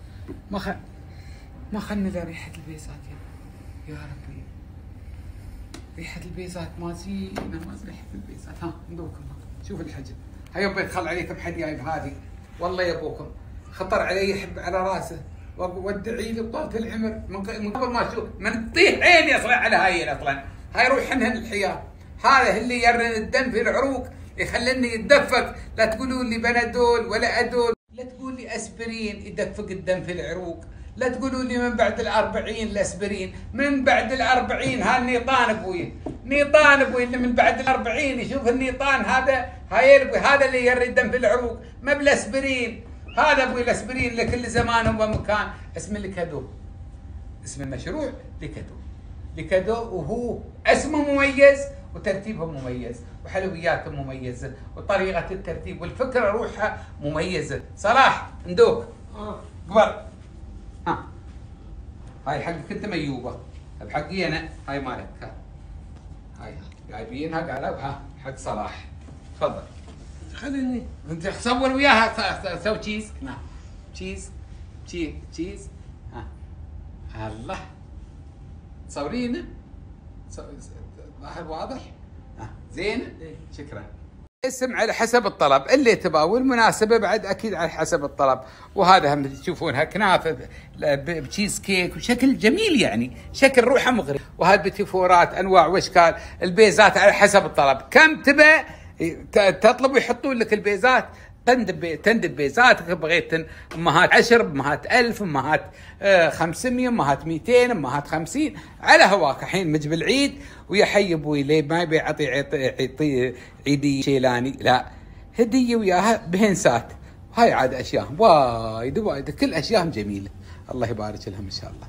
[SPEAKER 1] ما خلنا ذا ريحه البيزات يا ربي. ريحه البيزات ما زينه، ريحه البيزات. ندوكم شوف الحجم. هيا بيدخل عليكم حد جايب هذه. والله يا ابوكم خطر علي يحب على راسه، وادعي لي بطولة العمر من قبل ما اشوف من تطيح عيني اصلا على هاي اصلا. هاي روحنهن الحياه. هذا اللي يرن الدم في العروق يخليني يتدفق. لا تقولوا لي بنادول ولا ادول، لا تقول لي اسبرين يدفق الدم في العروق، لا تقولوا لي من بعد ال40 الاسبرين. من بعد ال40 هالنيطان ابوي، نيطان ابوي اللي من بعد ال40 يشوف النيطان هذا اللي يري الدم في العروق، ما بالاسبرين. هذا ابوي الاسبرين لكل زمان ومكان. اسم الكادو، اسم المشروع لكادو، وهو اسمه مميز وترتيبه مميز وحلوياته مميزه وطريقه الترتيب والفكره روحها مميزه. صلاح ندوك قبل. هاي حقك انت ميوبه، بحقي انا هاي مالك. هاي جايبينها قالوا حق صلاح. تفضل خليني انت صور وياها. سوي تشيز. نعم تشيز. الله تصورينه ظاهر واضح. زين شكرا. اسم على حسب الطلب اللي تبغاه، والمناسبه بعد اكيد على حسب الطلب. وهذا هم تشوفونها كنافه بتشيز كيك وشكل جميل يعني، شكل روحه مغري. وهذا بتيفورات انواع واشكال، البيزات على حسب الطلب. كم تبى تطلب ويحطون لك البيزات، تندب بيزاتك. بغيت امهات 10، امهات 1000، امهات 500، امهات 200، امهات 50 على هواك. الحين مجب العيد ويا حي ابوي ليه ما يبي يعطي عيدي شيلاني، لا هديه وياها بهنسات. هاي عاد اشياء وايد وايد، كل اشياء جميله، الله يبارك لهم ان شاء الله.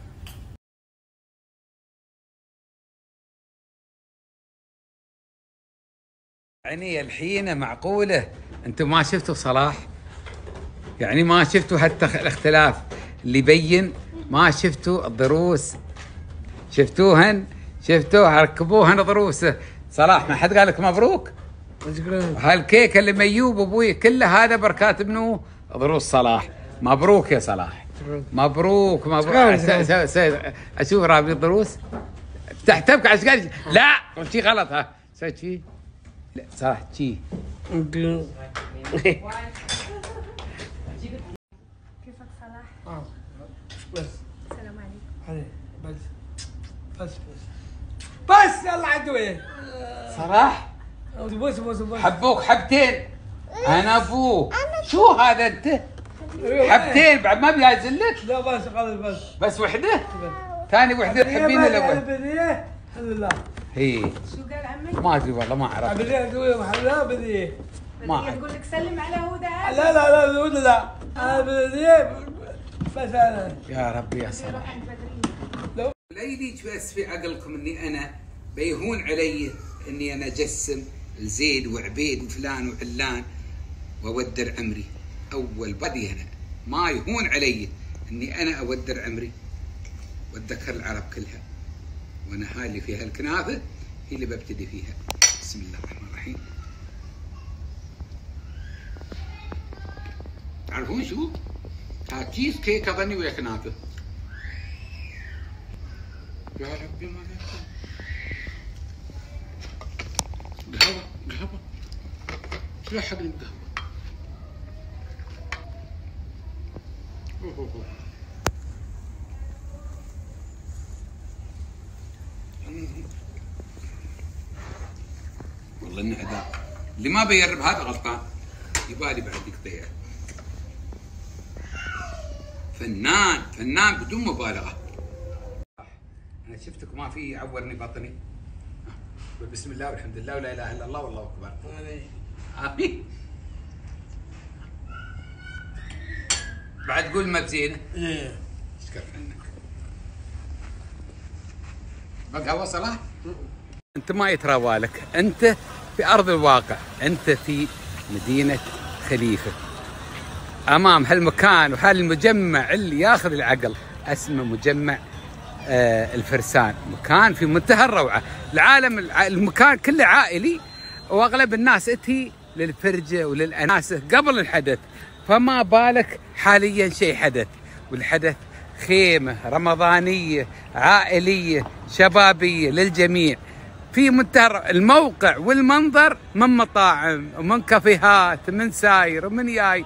[SPEAKER 1] يعني الحين معقوله انتم ما شفتوا صلاح؟ يعني ما شفتوا الاختلاف اللي يبين؟ ما شفتوا الضروس؟ شفتوهن؟ شفتوها ركبوهن ضروسه. صلاح ما حد قال لك مبروك؟ هالكيكه اللي ميوب ابوي كله هذا بركات منو؟ ضروس صلاح. مبروك يا صلاح، مبروك مبروك. اشوف رابط الضروس تحتبك عشان لا شي غلط. ها سوي شي، لا صح شي.
[SPEAKER 2] كيفك صلاح؟
[SPEAKER 3] بس
[SPEAKER 2] السلام عليكم.
[SPEAKER 3] عليه بس يلا عدوي
[SPEAKER 1] صلاح
[SPEAKER 3] بس
[SPEAKER 1] حبوك حبتين. انا ابوك. شو هذا انت؟ حبتين بعد ما بيازل لك؟
[SPEAKER 3] لا بس خلاص
[SPEAKER 1] بس وحده؟ ثاني وحده تحبين الاول؟
[SPEAKER 3] الحمد لله.
[SPEAKER 1] هي
[SPEAKER 2] شو قال عمك؟
[SPEAKER 1] ما ادري والله ما اعرف.
[SPEAKER 3] بدي ادوي محلها بدي.
[SPEAKER 1] ما أعرف.
[SPEAKER 2] يقول لك سلم على هدى.
[SPEAKER 3] لا انا بدي بس انا
[SPEAKER 1] يا ربي يا صلاح.
[SPEAKER 2] روح عند بدرية.
[SPEAKER 1] لا يجيك بس في عقلكم اني انا بيهون علي اني انا اجسم الزيد وعبيد وفلان وعلان واودر عمري. اول بدي هنا ما يهون علي اني انا اودر عمري واتذكر العرب كلها، وانا هاي اللي فيها الكنافه هي اللي ببتدي فيها. بسم الله الرحمن الرحيم. تعرفون شو؟ ها تشيز كيك اظني ويا كنافه. يا ربي ما قهوه شو حق القهوه؟ والله انه اداء اللي ما بيجرب هذا غلطان، يبالي بعد يقطيع. فنان فنان بدون مبالغه. انا شفتك ما في يعورني بطني. بسم الله والحمد لله ولا اله الا الله والله اكبر. امين. بعد قول ما بزينه.
[SPEAKER 3] ايه
[SPEAKER 1] اشكر عنك. بقى صلاح؟ انت ما يتراوى لك، انت في ارض الواقع، انت في مدينه خليفه امام هالمكان وهالمجمع اللي ياخذ العقل. اسمه مجمع الفرسان، مكان في منتهى الروعه. العالم المكان كله عائلي، واغلب الناس اتي للفرجه وللاناسه قبل الحدث، فما بالك حاليا شيء حدث، والحدث خيمه رمضانيه عائليه شبابيه للجميع في منتهى الموقع والمنظر، من مطاعم ومن كافيهات من ساير ومن جاي.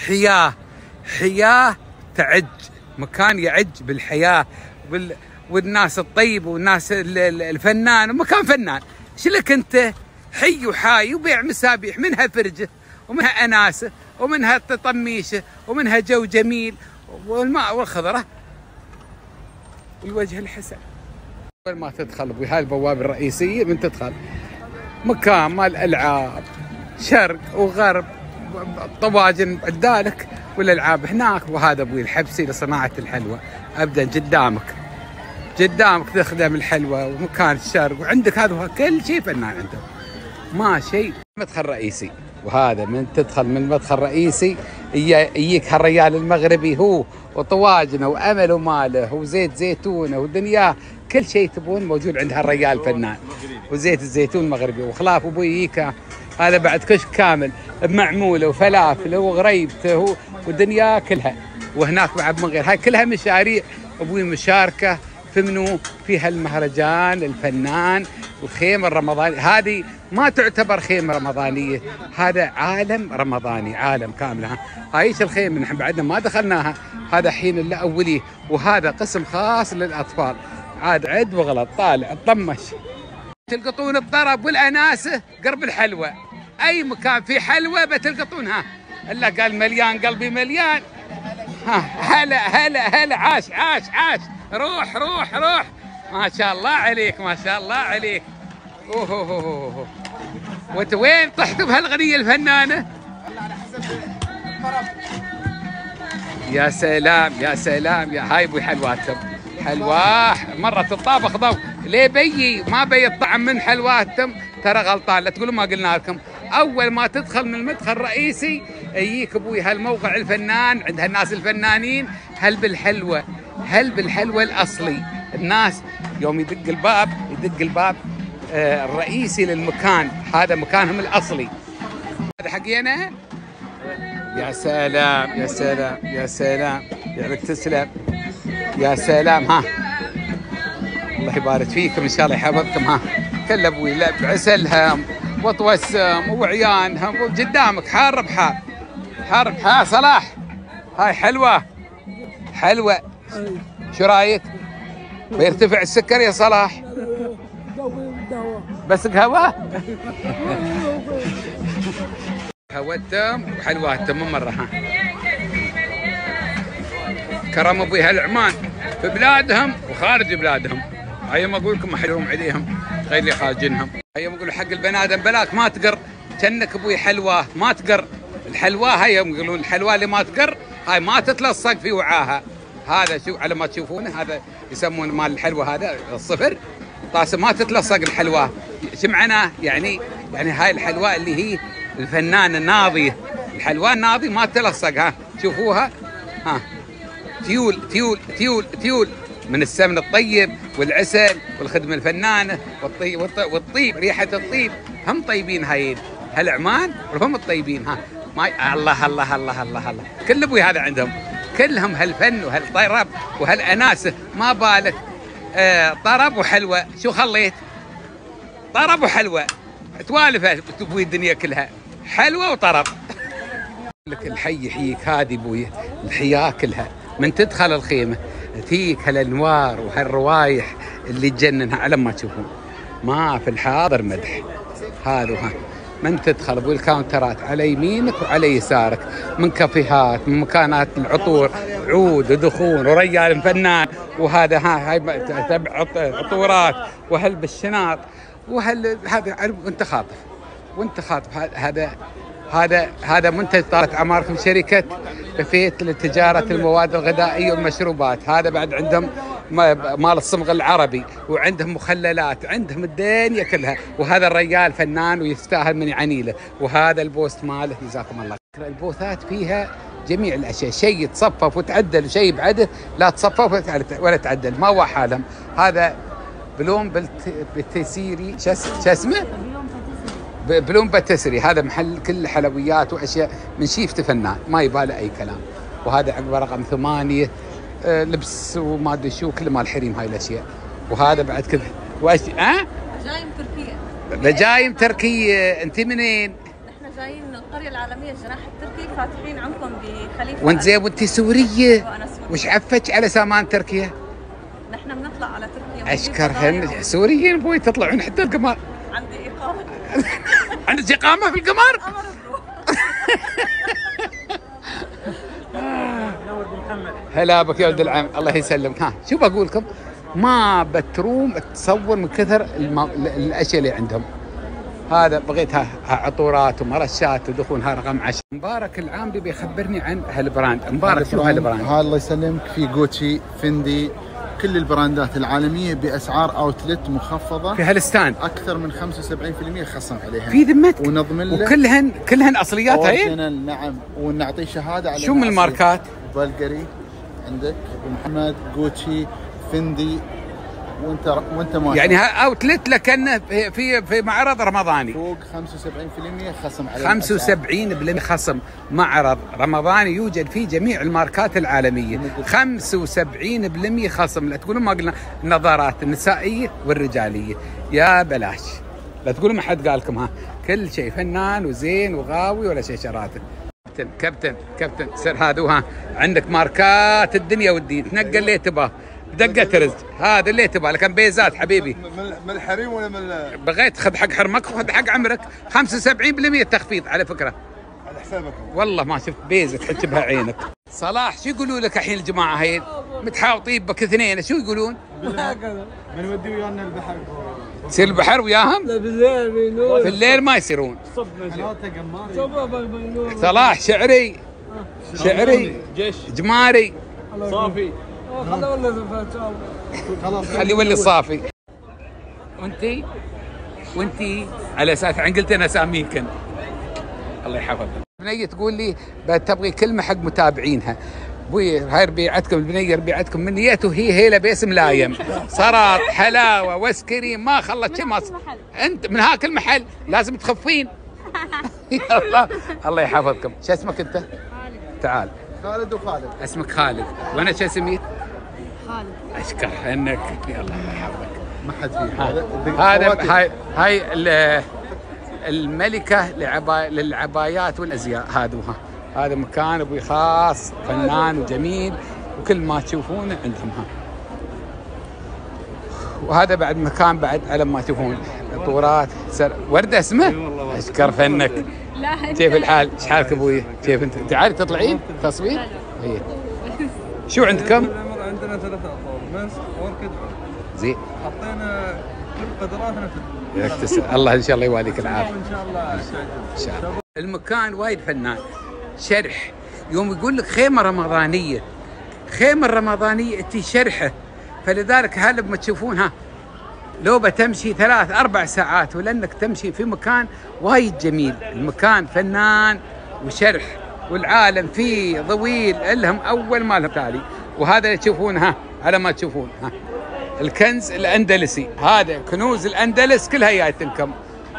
[SPEAKER 1] حياه تعج، مكان يعج بالحياه والناس الطيبه والناس الفنان، ومكان فنان. ايش لك انت؟ حي وحاي وبيع مسابيح، منها فرجه ومنها اناسه ومنها تطميشه ومنها جو جميل والماء والخضره والوجه الحسن. اول ما تدخل ابوي هاي البوابه الرئيسيه من تدخل مكان مال العاب شرق وغرب، طواجن عدالك والالعاب هناك. وهذا ابوي الحبسي لصناعه الحلوى، ابدا قدامك تخدم الحلوى ومكان الشرق، وعندك هذا كل شيء فنان عندهم. ما شيء. مدخل رئيسي، وهذا من تدخل من المدخل الرئيسي يجيك هالريال المغربي هو وطواجنه وامل وماله وزيت زيتونه ودنياه، كل شيء تبون موجود عند هالريال الفنان. وزيت الزيتون المغربي وخلاف ابوي يجيك هذا بعد كشك كامل بمعموله وفلافله وغريبته ودنياه كلها. وهناك بعد من غير هاي كلها مشاريع ابوي مشاركه في منو؟ في هالمهرجان الفنان الخيمه الرمضانيه. هذه ما تعتبر خيمه رمضانيه، هذا عالم رمضاني، عالم كامل. هايش الخيمه نحن بعدنا ما دخلناها، هذا حين الاولي، وهذا قسم خاص للاطفال. عاد عد وغلط طالع طمش. تلقطون الطرب والاناسه قرب الحلوه، اي مكان في حلوه بتلقطونها. الا قال مليان قلبي مليان. ها هلا هلا هلا، عاش عاش عاش، روح روح روح، ما شاء الله عليك ما شاء الله عليك. اوه وانت وين طحتوا بهالغنيه الفنانه؟ يا سلام يا سلام، يا هاي ابوي حلواتهم، حلواه مره تطابخ ضو ليه بيي ما بي الطعم من حلواتهم. ترى غلطان، لا تقولوا ما قلنا لكم. اول ما تدخل من المدخل الرئيسي يجيك ابوي هالموقع الفنان عند هالناس الفنانين، هل بالحلوه، هل بالحلوه الاصلي. الناس يوم يدق الباب الرئيسي للمكان، هذا مكانهم الاصلي. هذا حقي انا. يا سلام يا سلام يا سلام، يعلك تسلم يا سلام. ها الله يبارك فيكم ان شاء الله يحفظكم. ها كل ابوي لا بعسلهم وطوسهم وعيانهم وقدامك حار بحار، حار بحار. صلاح هاي حلوه حلوه، شو رايك؟ بيرتفع السكر يا صلاح؟ بس قهوه؟ قهوتهم وحلواتهم من مره. ها كرم ابوي هالعمان في بلادهم وخارج بلادهم. هيا ما اقول لكم احلهم عليهم غير اللي خارجينهم. هيا ما اقول حق البنادم بلاك ما تقر، كأنك ابوي حلواه ما تقر. الحلواه هيا يقولون الحلواه اللي ما تقر هاي ما تتلصق في وعاها. هذا شو على ما تشوفونه، هذا يسمون مال الحلوه هذا الصفر طاسه ما تتلصق الحلواه. شو معناه؟ يعني هاي الحلوه اللي هي الفنان الناضي، الحلوى الناضي ما تلصق. ها شوفوها، ها تيول تيول تيول تيول من السمن الطيب والعسل والخدمه الفنانه والطيب ريحه الطيب. هم طيبين هايين هالعمان وهم الطيبين. ها ما الله الله الله الله الله، كل ابوي هذا عندهم كلهم هالفن وهالطرب وهالاناسه. ما بالك طرب وحلوه، شو خليت؟ طرب وحلوه توالفه ابوي الدنيا كلها حلوه وطرب. لك الحي يحييك، هذه ابوي الحياه كلها من تدخل الخيمه فيك هالانوار وهالروايح اللي تجننها على ما تشوفون. ما في الحاضر مدح. هذا من تدخل ابوي الكاونترات على يمينك وعلى يسارك، من كافيهات، من مكانات العطور، عود ودخون ورجال فنان، وهذا هاي تبع عطورات وهل بالشناط وهل هذا وانت خاطف هذا منتج طارت اعماركم شركه كفيت لتجاره المواد الغذائيه والمشروبات. هذا بعد عندهم مال الصمغ العربي، وعندهم مخللات، عندهم الدنيا كلها. وهذا الرجال فنان ويستاهل من يعني له. وهذا البوست ماله جزاكم الله خير. البوثات فيها جميع الاشياء، شيء يتصفف وتعدل وشيء بعده لا تصفف ولا تعدل، ما هو حالهم. هذا بلوم بالتيسيري، شو اسمه؟ بلوم باتسري. هذا محل كل حلويات واشياء من شيفته فنان ما يباله اي كلام. وهذا عقبه رقم 8 لبس وما ادري شو كل مال الحريم هاي الاشياء. وهذا بعد كذا
[SPEAKER 6] جاي من تركيا.
[SPEAKER 1] جاي من تركيا. انت منين؟
[SPEAKER 6] احنا جايين من القريه العالميه الجناح التركي، فاتحين عندكم بخليفه.
[SPEAKER 1] وانت زين وانت سوريه؟
[SPEAKER 6] وانا سوريه.
[SPEAKER 1] وش عفتك على سامان تركيا؟
[SPEAKER 6] نحن بنطلع على تركيا.
[SPEAKER 1] اشكرهن سوريين ابوي تطلعون حتى القمر.
[SPEAKER 6] عندي اقامه.
[SPEAKER 1] عندك اقامه في القمر؟
[SPEAKER 6] قمر الروح.
[SPEAKER 1] هلا بك يا ولد العم، الله يسلمك. ها شو بقول لكم، ما بتروم تصور من كثر الاشياء اللي عندهم. هذا بغيتها عطورات ومرشات ودخون. ها رقم 10. مبارك العامري بيخبرني عن هالبراند. مبارك شو هالبراند؟
[SPEAKER 7] الله يسلمك. في جوتشي، فندي، كل البراندات العالمية بأسعار اوتلت مخفضة
[SPEAKER 1] في هالستاند.
[SPEAKER 7] أكثر من 75% خصم عليها
[SPEAKER 1] في ذمتك؟
[SPEAKER 7] ونضمن له
[SPEAKER 1] وكلهن أصليات هاي؟
[SPEAKER 7] نعم، ونعطيه شهادة على
[SPEAKER 1] شو من الماركات؟
[SPEAKER 7] بلغاري عندك، محمد، جوتشي، فندي، وانت ما
[SPEAKER 1] يعني اوتلت لكنه في معرض رمضاني.
[SPEAKER 7] فوق 75% خصم عليه.
[SPEAKER 1] 75% خصم. معرض رمضاني يوجد فيه جميع الماركات العالمية. 75% خصم. لا تقولون ما قلنا النظارات النسائية والرجالية يا بلاش. لا تقولوا ما حد قال لكم. ها كل شيء فنان وزين وغاوي ولا شيء شراتب. كابتن سر هذا. ها عندك ماركات الدنيا والدين، تنقل اللي تبغاه. دقة رز. هذا اللي تبغى لك بيزات حبيبي.
[SPEAKER 7] من الحريم ولا من
[SPEAKER 1] بغيت خذ حق حرمك وخذ حق عمرك. 75% تخفيض على فكرة.
[SPEAKER 7] على حسابك؟
[SPEAKER 1] والله ما شفت بيزة تحج بها عينك. صلاح شو يقولوا لك الحين الجماعة هاي متحاوطين بك اثنين، شو يقولون؟
[SPEAKER 3] بنودي ويانا البحر.
[SPEAKER 1] تصير البحر وياهم؟
[SPEAKER 3] لا بالليل بينور.
[SPEAKER 1] في الليل ما يصيرون.
[SPEAKER 3] حلاوته قماري.
[SPEAKER 1] صلاح شعري جماري
[SPEAKER 3] صافي.
[SPEAKER 1] خلي يولي صافي. وانتي على اساس عن قلت انا اساميكن. الله يحفظك. البنيه تقول لي تبغي كلمه حق متابعينها. ابوي هاي ربيعتكم البنيه ربيعتكم من نيته هي هيله باسم لايم سرط حلاوه واسكريم ما خلت شيء ما انت من هاك المحل لازم تخفين. الله يحفظكم. شو اسمك انت؟ خالد. تعال.
[SPEAKER 7] خالد وخالد.
[SPEAKER 1] اسمك خالد وانا شو اسمي؟ خالد. اشكر انك الله يحفظك.
[SPEAKER 7] ما حد فيه.
[SPEAKER 1] هذا هاي الملكه للعبايات والازياء. هذا مكان ابوي خاص فنان وجميل وكل ما تشوفونه عندهم ها. وهذا بعد مكان بعد على ما تشوفون طورات ورده اسمه. اشكر فنك. كيف الحال؟ ايش حالك ابوي؟ كيف انت؟ تعالي تطلعين تصوير؟ اي. شو عندكم؟
[SPEAKER 3] عندنا 3 اطوار مس اوركيد.
[SPEAKER 1] زين.
[SPEAKER 3] حطينا كل قدراتنا في
[SPEAKER 1] الله ان شاء الله يواليك العافيه.
[SPEAKER 3] ان شاء الله.
[SPEAKER 1] ان شاء الله. المكان وايد فنان. شرح يوم يقول لك خيمه رمضانيه انت شرحه. فلذلك هلا لما تشوفونها لو بتمشي 3-4 ساعات ولانك تمشي في مكان وايد جميل. المكان فنان وشرح والعالم فيه طويل لهم اول ما لهم تالي. وهذا اللي تشوفونه على ما تشوفون الكنز الاندلسي. هذا كنوز الاندلس كلها جايتنكم.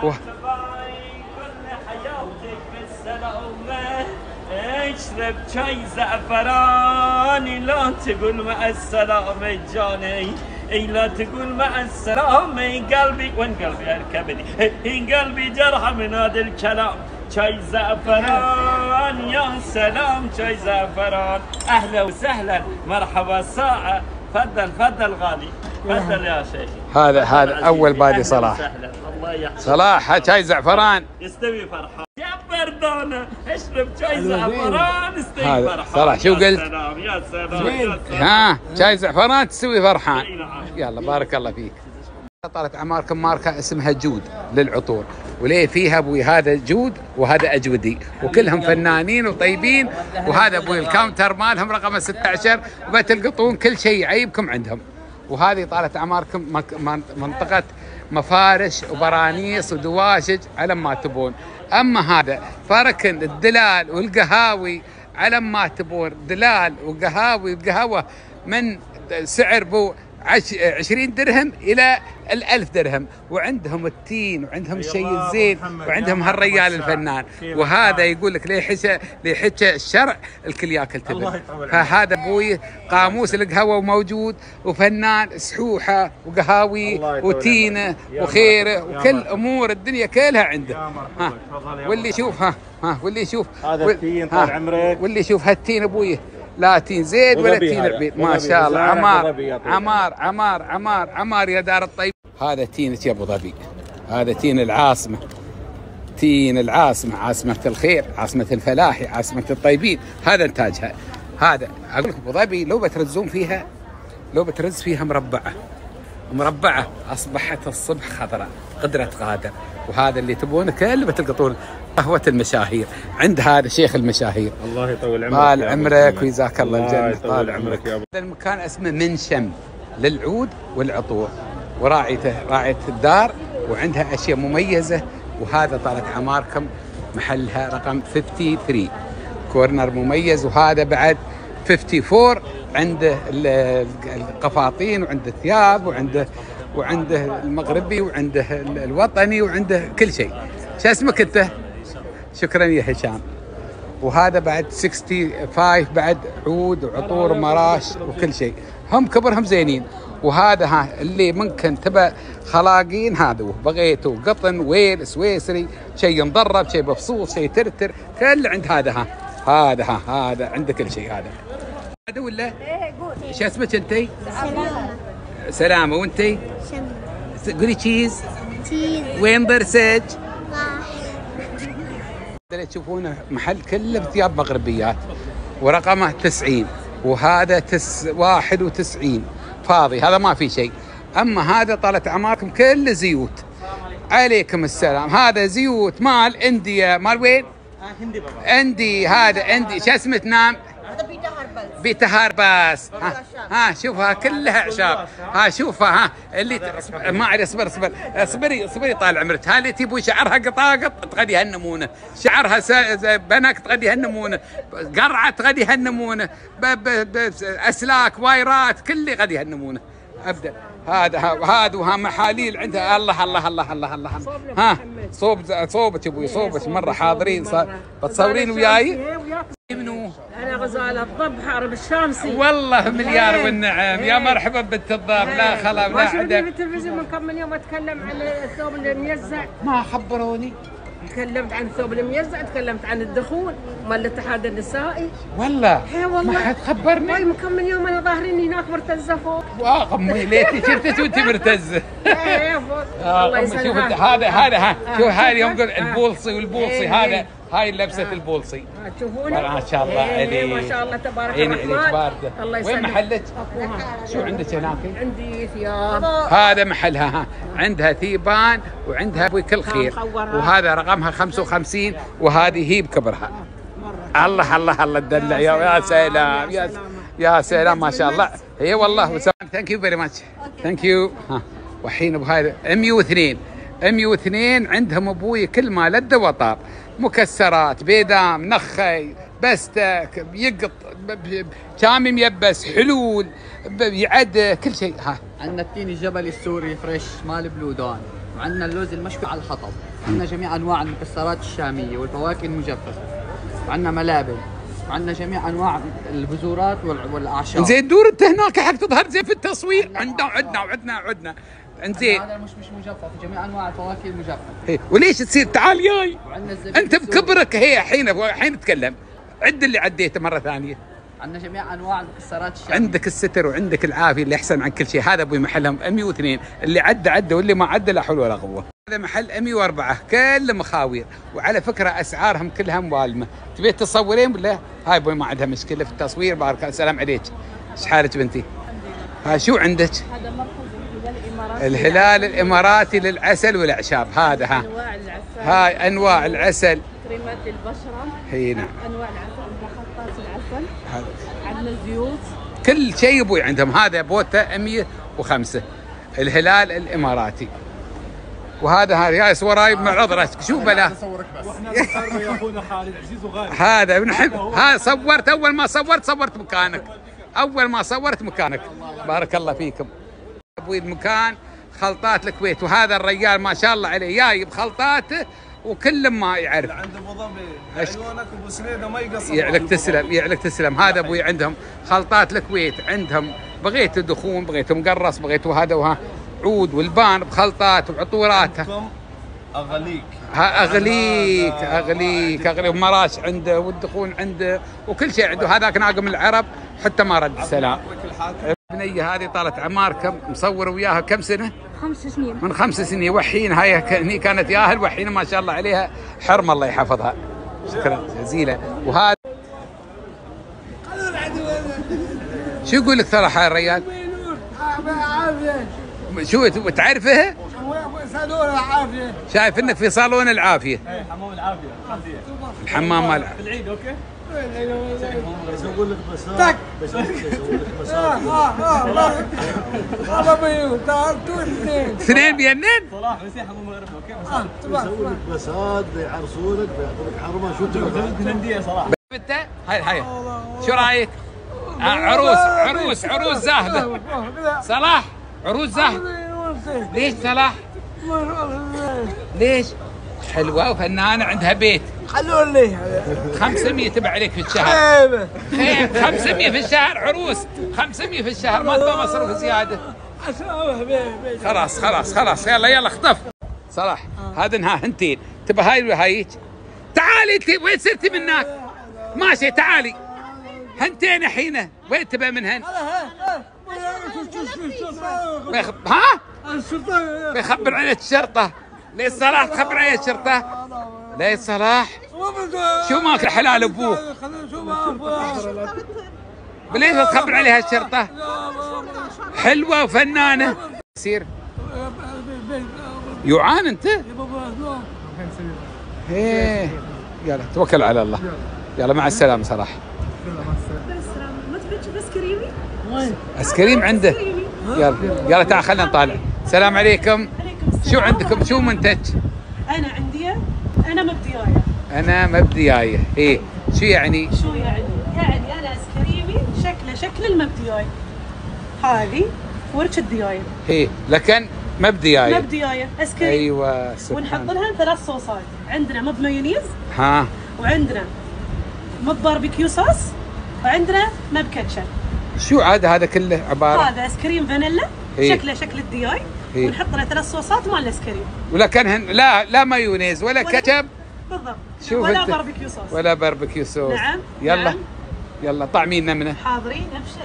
[SPEAKER 8] اشرب شاي زعفراني لا تقول مع السلامة جاني. اي لا تقول مع السلامة قلبي وين قلبي اركبني قلبي جرح من هذا الكلام. شاي زعفران يا سلام شاي زعفران. اهلا وسهلا مرحبا ساعة. فضل غالي فضل يا شيخ.
[SPEAKER 1] هذا اول بادي صلاح. صلاح شاي زعفران
[SPEAKER 8] يستوي فرحان. يا بردانة اشرب شاي زعفران استوي فرحان.
[SPEAKER 1] صلاح شو قلت؟
[SPEAKER 8] يا سلام.
[SPEAKER 1] ها شاي زعفران تستوي فرحان. يلا بارك الله فيك. طالت اعماركم ماركه اسمها جود للعطور. وليه فيها ابوي هذا جود وهذا اجودي وكلهم فنانين وطيبين. وهذا ابوي الكاونتر مالهم رقم 16 وبتلقطون كل شيء يعيبكم عندهم. وهذه طالت اعماركم منطقه مفارش وبرانيس ودواشج على ما تبون. اما هذا فركن الدلال والقهاوي على ما تبون. دلال وقهاوي القهوه من سعر بو 20 درهم الى 1000 درهم. وعندهم التين وعندهم الشيء الزين وعندهم هالريال الفنان. وهذا يقول لك ليه حكى الشرع الكل ياكل تبن. فهذا ابوي قاموس القهوه موجود وفنان سحوحه وقهاوي وتينه وخيره وكل امور الدنيا كلها عنده. واللي يشوف واللي يشوف
[SPEAKER 8] هذا التين طال عمرك.
[SPEAKER 1] واللي يشوف هالتين ابوي لا تين زيد ولا تين عبيد ما شاء الله. عمار يا دار الطيب. هذا تينك يا ابو ظبي. هذا تين العاصمه. عاصمه الخير عاصمه الفلاحي عاصمه الطيبين. هذا انتاجها. هذا اقول لك ابو ظبي لو بترزون فيها بترز فيها مربعه اصبحت الصبح خضراء قدره غادر. وهذا اللي تبونه كله بتلقطون قهوه المشاهير عند هذا شيخ المشاهير.
[SPEAKER 8] الله يطول عمرك.
[SPEAKER 1] طال عمرك وجزاك الله الجنه.
[SPEAKER 8] طال عمرك يا ابو.
[SPEAKER 1] هذا المكان اسمه منشم للعود والعطور راعيته الدار وعندها اشياء مميزه. وهذا طالت اعماركم محلها رقم 53 كورنر مميز. وهذا بعد 54 عنده القفاطين وعنده الثياب وعنده المغربي وعنده الوطني وعنده كل شيء. شو اسمك انت؟ شكرا يا هشام. وهذا بعد 65 بعد عود وعطور ومراش وكل شيء. هم كبرهم زينين. وهذا اللي ممكن تبى خلاقين هذا بغيته قطن ويل سويسري شيء مضرب شيء بفصوص شيء ترتر كل عند هذا عنده كل شيء. هذا ولا؟
[SPEAKER 6] ايه قول.
[SPEAKER 1] شو اسمك انتي؟ سلامة. وانتي؟ قولي تشيز. وين برسج؟ اللي تشوفونه محل كله بثياب مغربيات ورقمه 90 وهذا 91 فاضي، هذا ما في شيء. اما هذا طالت اعماركم كله زيوت. عليكم السلام. هذا زيوت مال انديا. مال وين؟ هندي بابا. اندي. هذا اندي. شو اسمه نام؟ هذا بيتا هربس. ها شوفها كلها اعشاب. ها شوفها. ها اللي ما اعرف. اصبري طال عمرك. ها اللي تبوي شعرها قطاقط تغديها النمونه، شعرها بنك تغديها النمونه، قرعه تغديها النمونه، اسلاك وايرات كل غديها النمونه. ابدا. هذا وها محاليل عندها. الله الله الله الله الله. ها صوبك ابوي صوبك مره حاضرين. بتصورين وياي؟ منو؟
[SPEAKER 9] انا غزاله الضب حارب الشامسي.
[SPEAKER 1] والله مليار والنعم. يا مرحبا بنت الضب. لا خلا ولا
[SPEAKER 9] حدا. في التلفزيون من كم من يوم اتكلم عن الثوب الميزع.
[SPEAKER 1] ما خبروني.
[SPEAKER 9] تكلمت عن الثوب الميزع، تكلمت عن الدخول مال الاتحاد النسائي.
[SPEAKER 1] والله
[SPEAKER 9] اي والله
[SPEAKER 1] ما حد خبرني.
[SPEAKER 9] من كم من يوم انا ظاهرين هناك مرتزه فوق.
[SPEAKER 1] امي ليتي شفتك وانت مرتزه.
[SPEAKER 9] اي فوق. الله يسلمك.
[SPEAKER 1] شوف هذا شوف هاي اليوم البولصي والبولصي. هذا هاي لبسه البولصي.
[SPEAKER 9] تشوفونه
[SPEAKER 1] ما شاء الله عليك.
[SPEAKER 9] ما شاء الله تبارك الرحمن. الله يسلمك.
[SPEAKER 1] وين محلك؟ شو عندك هناك؟
[SPEAKER 9] عندي ثياب.
[SPEAKER 1] هذا محلها. ها عندها ثيبان وعندها بكل خير. وهذا رقمها 55 وهذه هي بكبرها. الله الله الله تدلع. يا سلام يا سلام ما شاء الله. هي والله. ثانك يو فيري ماتش. ثانك يو. ها والحين بهذا 102 عندهم ابوي كل ما لد وطاب، مكسرات، بيدام، نخي، بستك، يقط، شامي ميبس، حلول، يعد كل شيء. ها
[SPEAKER 10] عندنا التين الجبلي السوري فريش مال بلودان، وعندنا اللوز المشوي على الحطب، عندنا جميع انواع المكسرات الشاميه والفواكه المجففه، وعندنا ملابن، وعندنا جميع انواع البذورات والاعشاب.
[SPEAKER 1] زين دور انت هناك حق تظهر زين في التصوير. عندنا انزين.
[SPEAKER 10] هذا مش مجفف، جميع انواع الفواكه المجففه.
[SPEAKER 1] وليش تصير تعال جاي؟ انت بكبرك. هي حين تتكلم عد اللي عديته مره ثانيه.
[SPEAKER 10] عندنا جميع انواع المكسرات الشاميه.
[SPEAKER 1] عندك الستر وعندك العافيه اللي احسن عن كل شيء. هذا ابوي محلهم 102. اللي عدى واللي ما عدى لا حول ولا قوه. هذا محل 104 كله مخاوير. وعلى فكره اسعارهم كلها موالمه. تبي تصورين بالله؟ هاي ابوي ما عندها مشكله في التصوير. بارك الله. السلام عليك. ايش حالك بنتي؟ ها شو عندك؟
[SPEAKER 6] هذا مركز
[SPEAKER 1] الهلال الاماراتي للعسل والاعشاب. هذا ها
[SPEAKER 6] انواع العسل.
[SPEAKER 1] هاي انواع العسل.
[SPEAKER 6] كريمات للبشره.
[SPEAKER 1] هي نعم.
[SPEAKER 6] انواع العسل، مخططات العسل. عندنا زيوت.
[SPEAKER 1] كل شيء ابوي عندهم. هذا بوته 105 الهلال الاماراتي. وهذا جالس وراي بمعرض راسك. شو بلا
[SPEAKER 3] يا اخونا خالد عزيز وغالي.
[SPEAKER 1] هذا بنحب. ها صورت. اول ما صورت مكانك. اول ما صورت مكانك. بارك الله فيكم ابوي. المكان خلطات الكويت. وهذا الرجال ما شاء الله عليه جايب خلطاته وكل ما يعرف.
[SPEAKER 3] عند ابو ظبي عيونك ابو سنيده ما يقصر.
[SPEAKER 1] يعلك تسلم. هذا ابوي عندهم خلطات الكويت. عندهم بغيت دخون، بغيت مقرص، بغيت وهذا وها عود والبان بخلطات وعطوراتها. اغليك ومراش عنده والدخون عنده وكل شيء عنده. هذاك ناقم العرب حتى ما رد السلام. بنيه هذه طالت عماركم مصور وياها كم سنه؟
[SPEAKER 6] 5 سنين.
[SPEAKER 1] من 5 سنين. وحين هاي هني كانت ياهل وحين ما شاء الله عليها حرم الله يحفظها. شكرا جزيلا. وهذا شو يقول لك ترى هاي الرجال؟ شو تعرفه؟
[SPEAKER 5] صالون العافيه.
[SPEAKER 1] شايف انك في صالون العافيه.
[SPEAKER 3] اي حمام العافيه.
[SPEAKER 1] الحمام مال
[SPEAKER 3] في العيد اوكي؟
[SPEAKER 5] يسوي لك مساج. هذا بيو تعرفوا
[SPEAKER 1] اثنين بينن؟
[SPEAKER 3] صلاح بس حمام مغربي اوكي؟
[SPEAKER 5] يسوي لك مساج بيعرسونك بيعطونك حرمه. شو تبغى؟
[SPEAKER 3] هنديه صلاح.
[SPEAKER 1] انت هاي شو رايك؟ عروس زاهده. صلاح عروس زاهده. ليش صلاح؟ ليش؟ حلوه وفنانه عندها بيت.
[SPEAKER 5] حلو لي
[SPEAKER 1] 500 تبع عليك في الشهر. خيب 500 في الشهر. عروس 500 في الشهر ما تبغى مصروف زياده. خلاص يلا اخطف. صلاح هذا انها هنتين. تبى هاي وهايك. تعالي انت وين صرتي منك؟ ماشي تعالي. هنتين الحين وين تبى منهن؟ ها؟ بيخبر عليك الشرطة. ليش صلاح تخبر عليك الشرطة؟ ليش صلاح؟ شو ماكل حلال ابوك؟ ليش تخبر عليها الشرطة؟ حلوة وفنانة. يصير يوعان انت؟ ايه يلا توكل على الله. يلا مع السلامة صلاح.
[SPEAKER 6] ما تبي بس كريمي؟
[SPEAKER 1] ايس كريم عنده. يلا تعال خلينا نطالع. السلام عليكم. شو عندكم؟ شو منتج؟
[SPEAKER 6] انا عندي انا مبديايه.
[SPEAKER 1] انا مبديايه. ايه شو يعني؟
[SPEAKER 6] شو يعني؟ يعني انا ايس كريمي شكله شكل المبدياي. هذه ورك الديايه.
[SPEAKER 1] ايه لكن مبديايه.
[SPEAKER 6] مبديايه ايس كريم.
[SPEAKER 1] ايوه سبحان.
[SPEAKER 6] ونحط لها 3 صوصات، عندنا مب مايونيز.
[SPEAKER 1] ها.
[SPEAKER 6] وعندنا مب باربيكيو صوص، وعندنا مب كاتشب.
[SPEAKER 1] شو عاد هذا كله عباره؟
[SPEAKER 6] هذا ايس كريم فانيلا.
[SPEAKER 1] إيه؟
[SPEAKER 6] شكله شكل الدياي.
[SPEAKER 1] إيه؟
[SPEAKER 6] ونحط له 3 صوصات مال الايس كريم.
[SPEAKER 1] ولكنهن لا مايونيز ولا كاتشب.
[SPEAKER 6] بالضبط.
[SPEAKER 1] شوف
[SPEAKER 6] ولا
[SPEAKER 1] انت.
[SPEAKER 6] باربيكيو صوص.
[SPEAKER 1] ولا باربيكيو صوص.
[SPEAKER 6] نعم.
[SPEAKER 1] يلا
[SPEAKER 6] نعم.
[SPEAKER 1] يلا طعمينا منه.
[SPEAKER 6] حاضرين ابشر.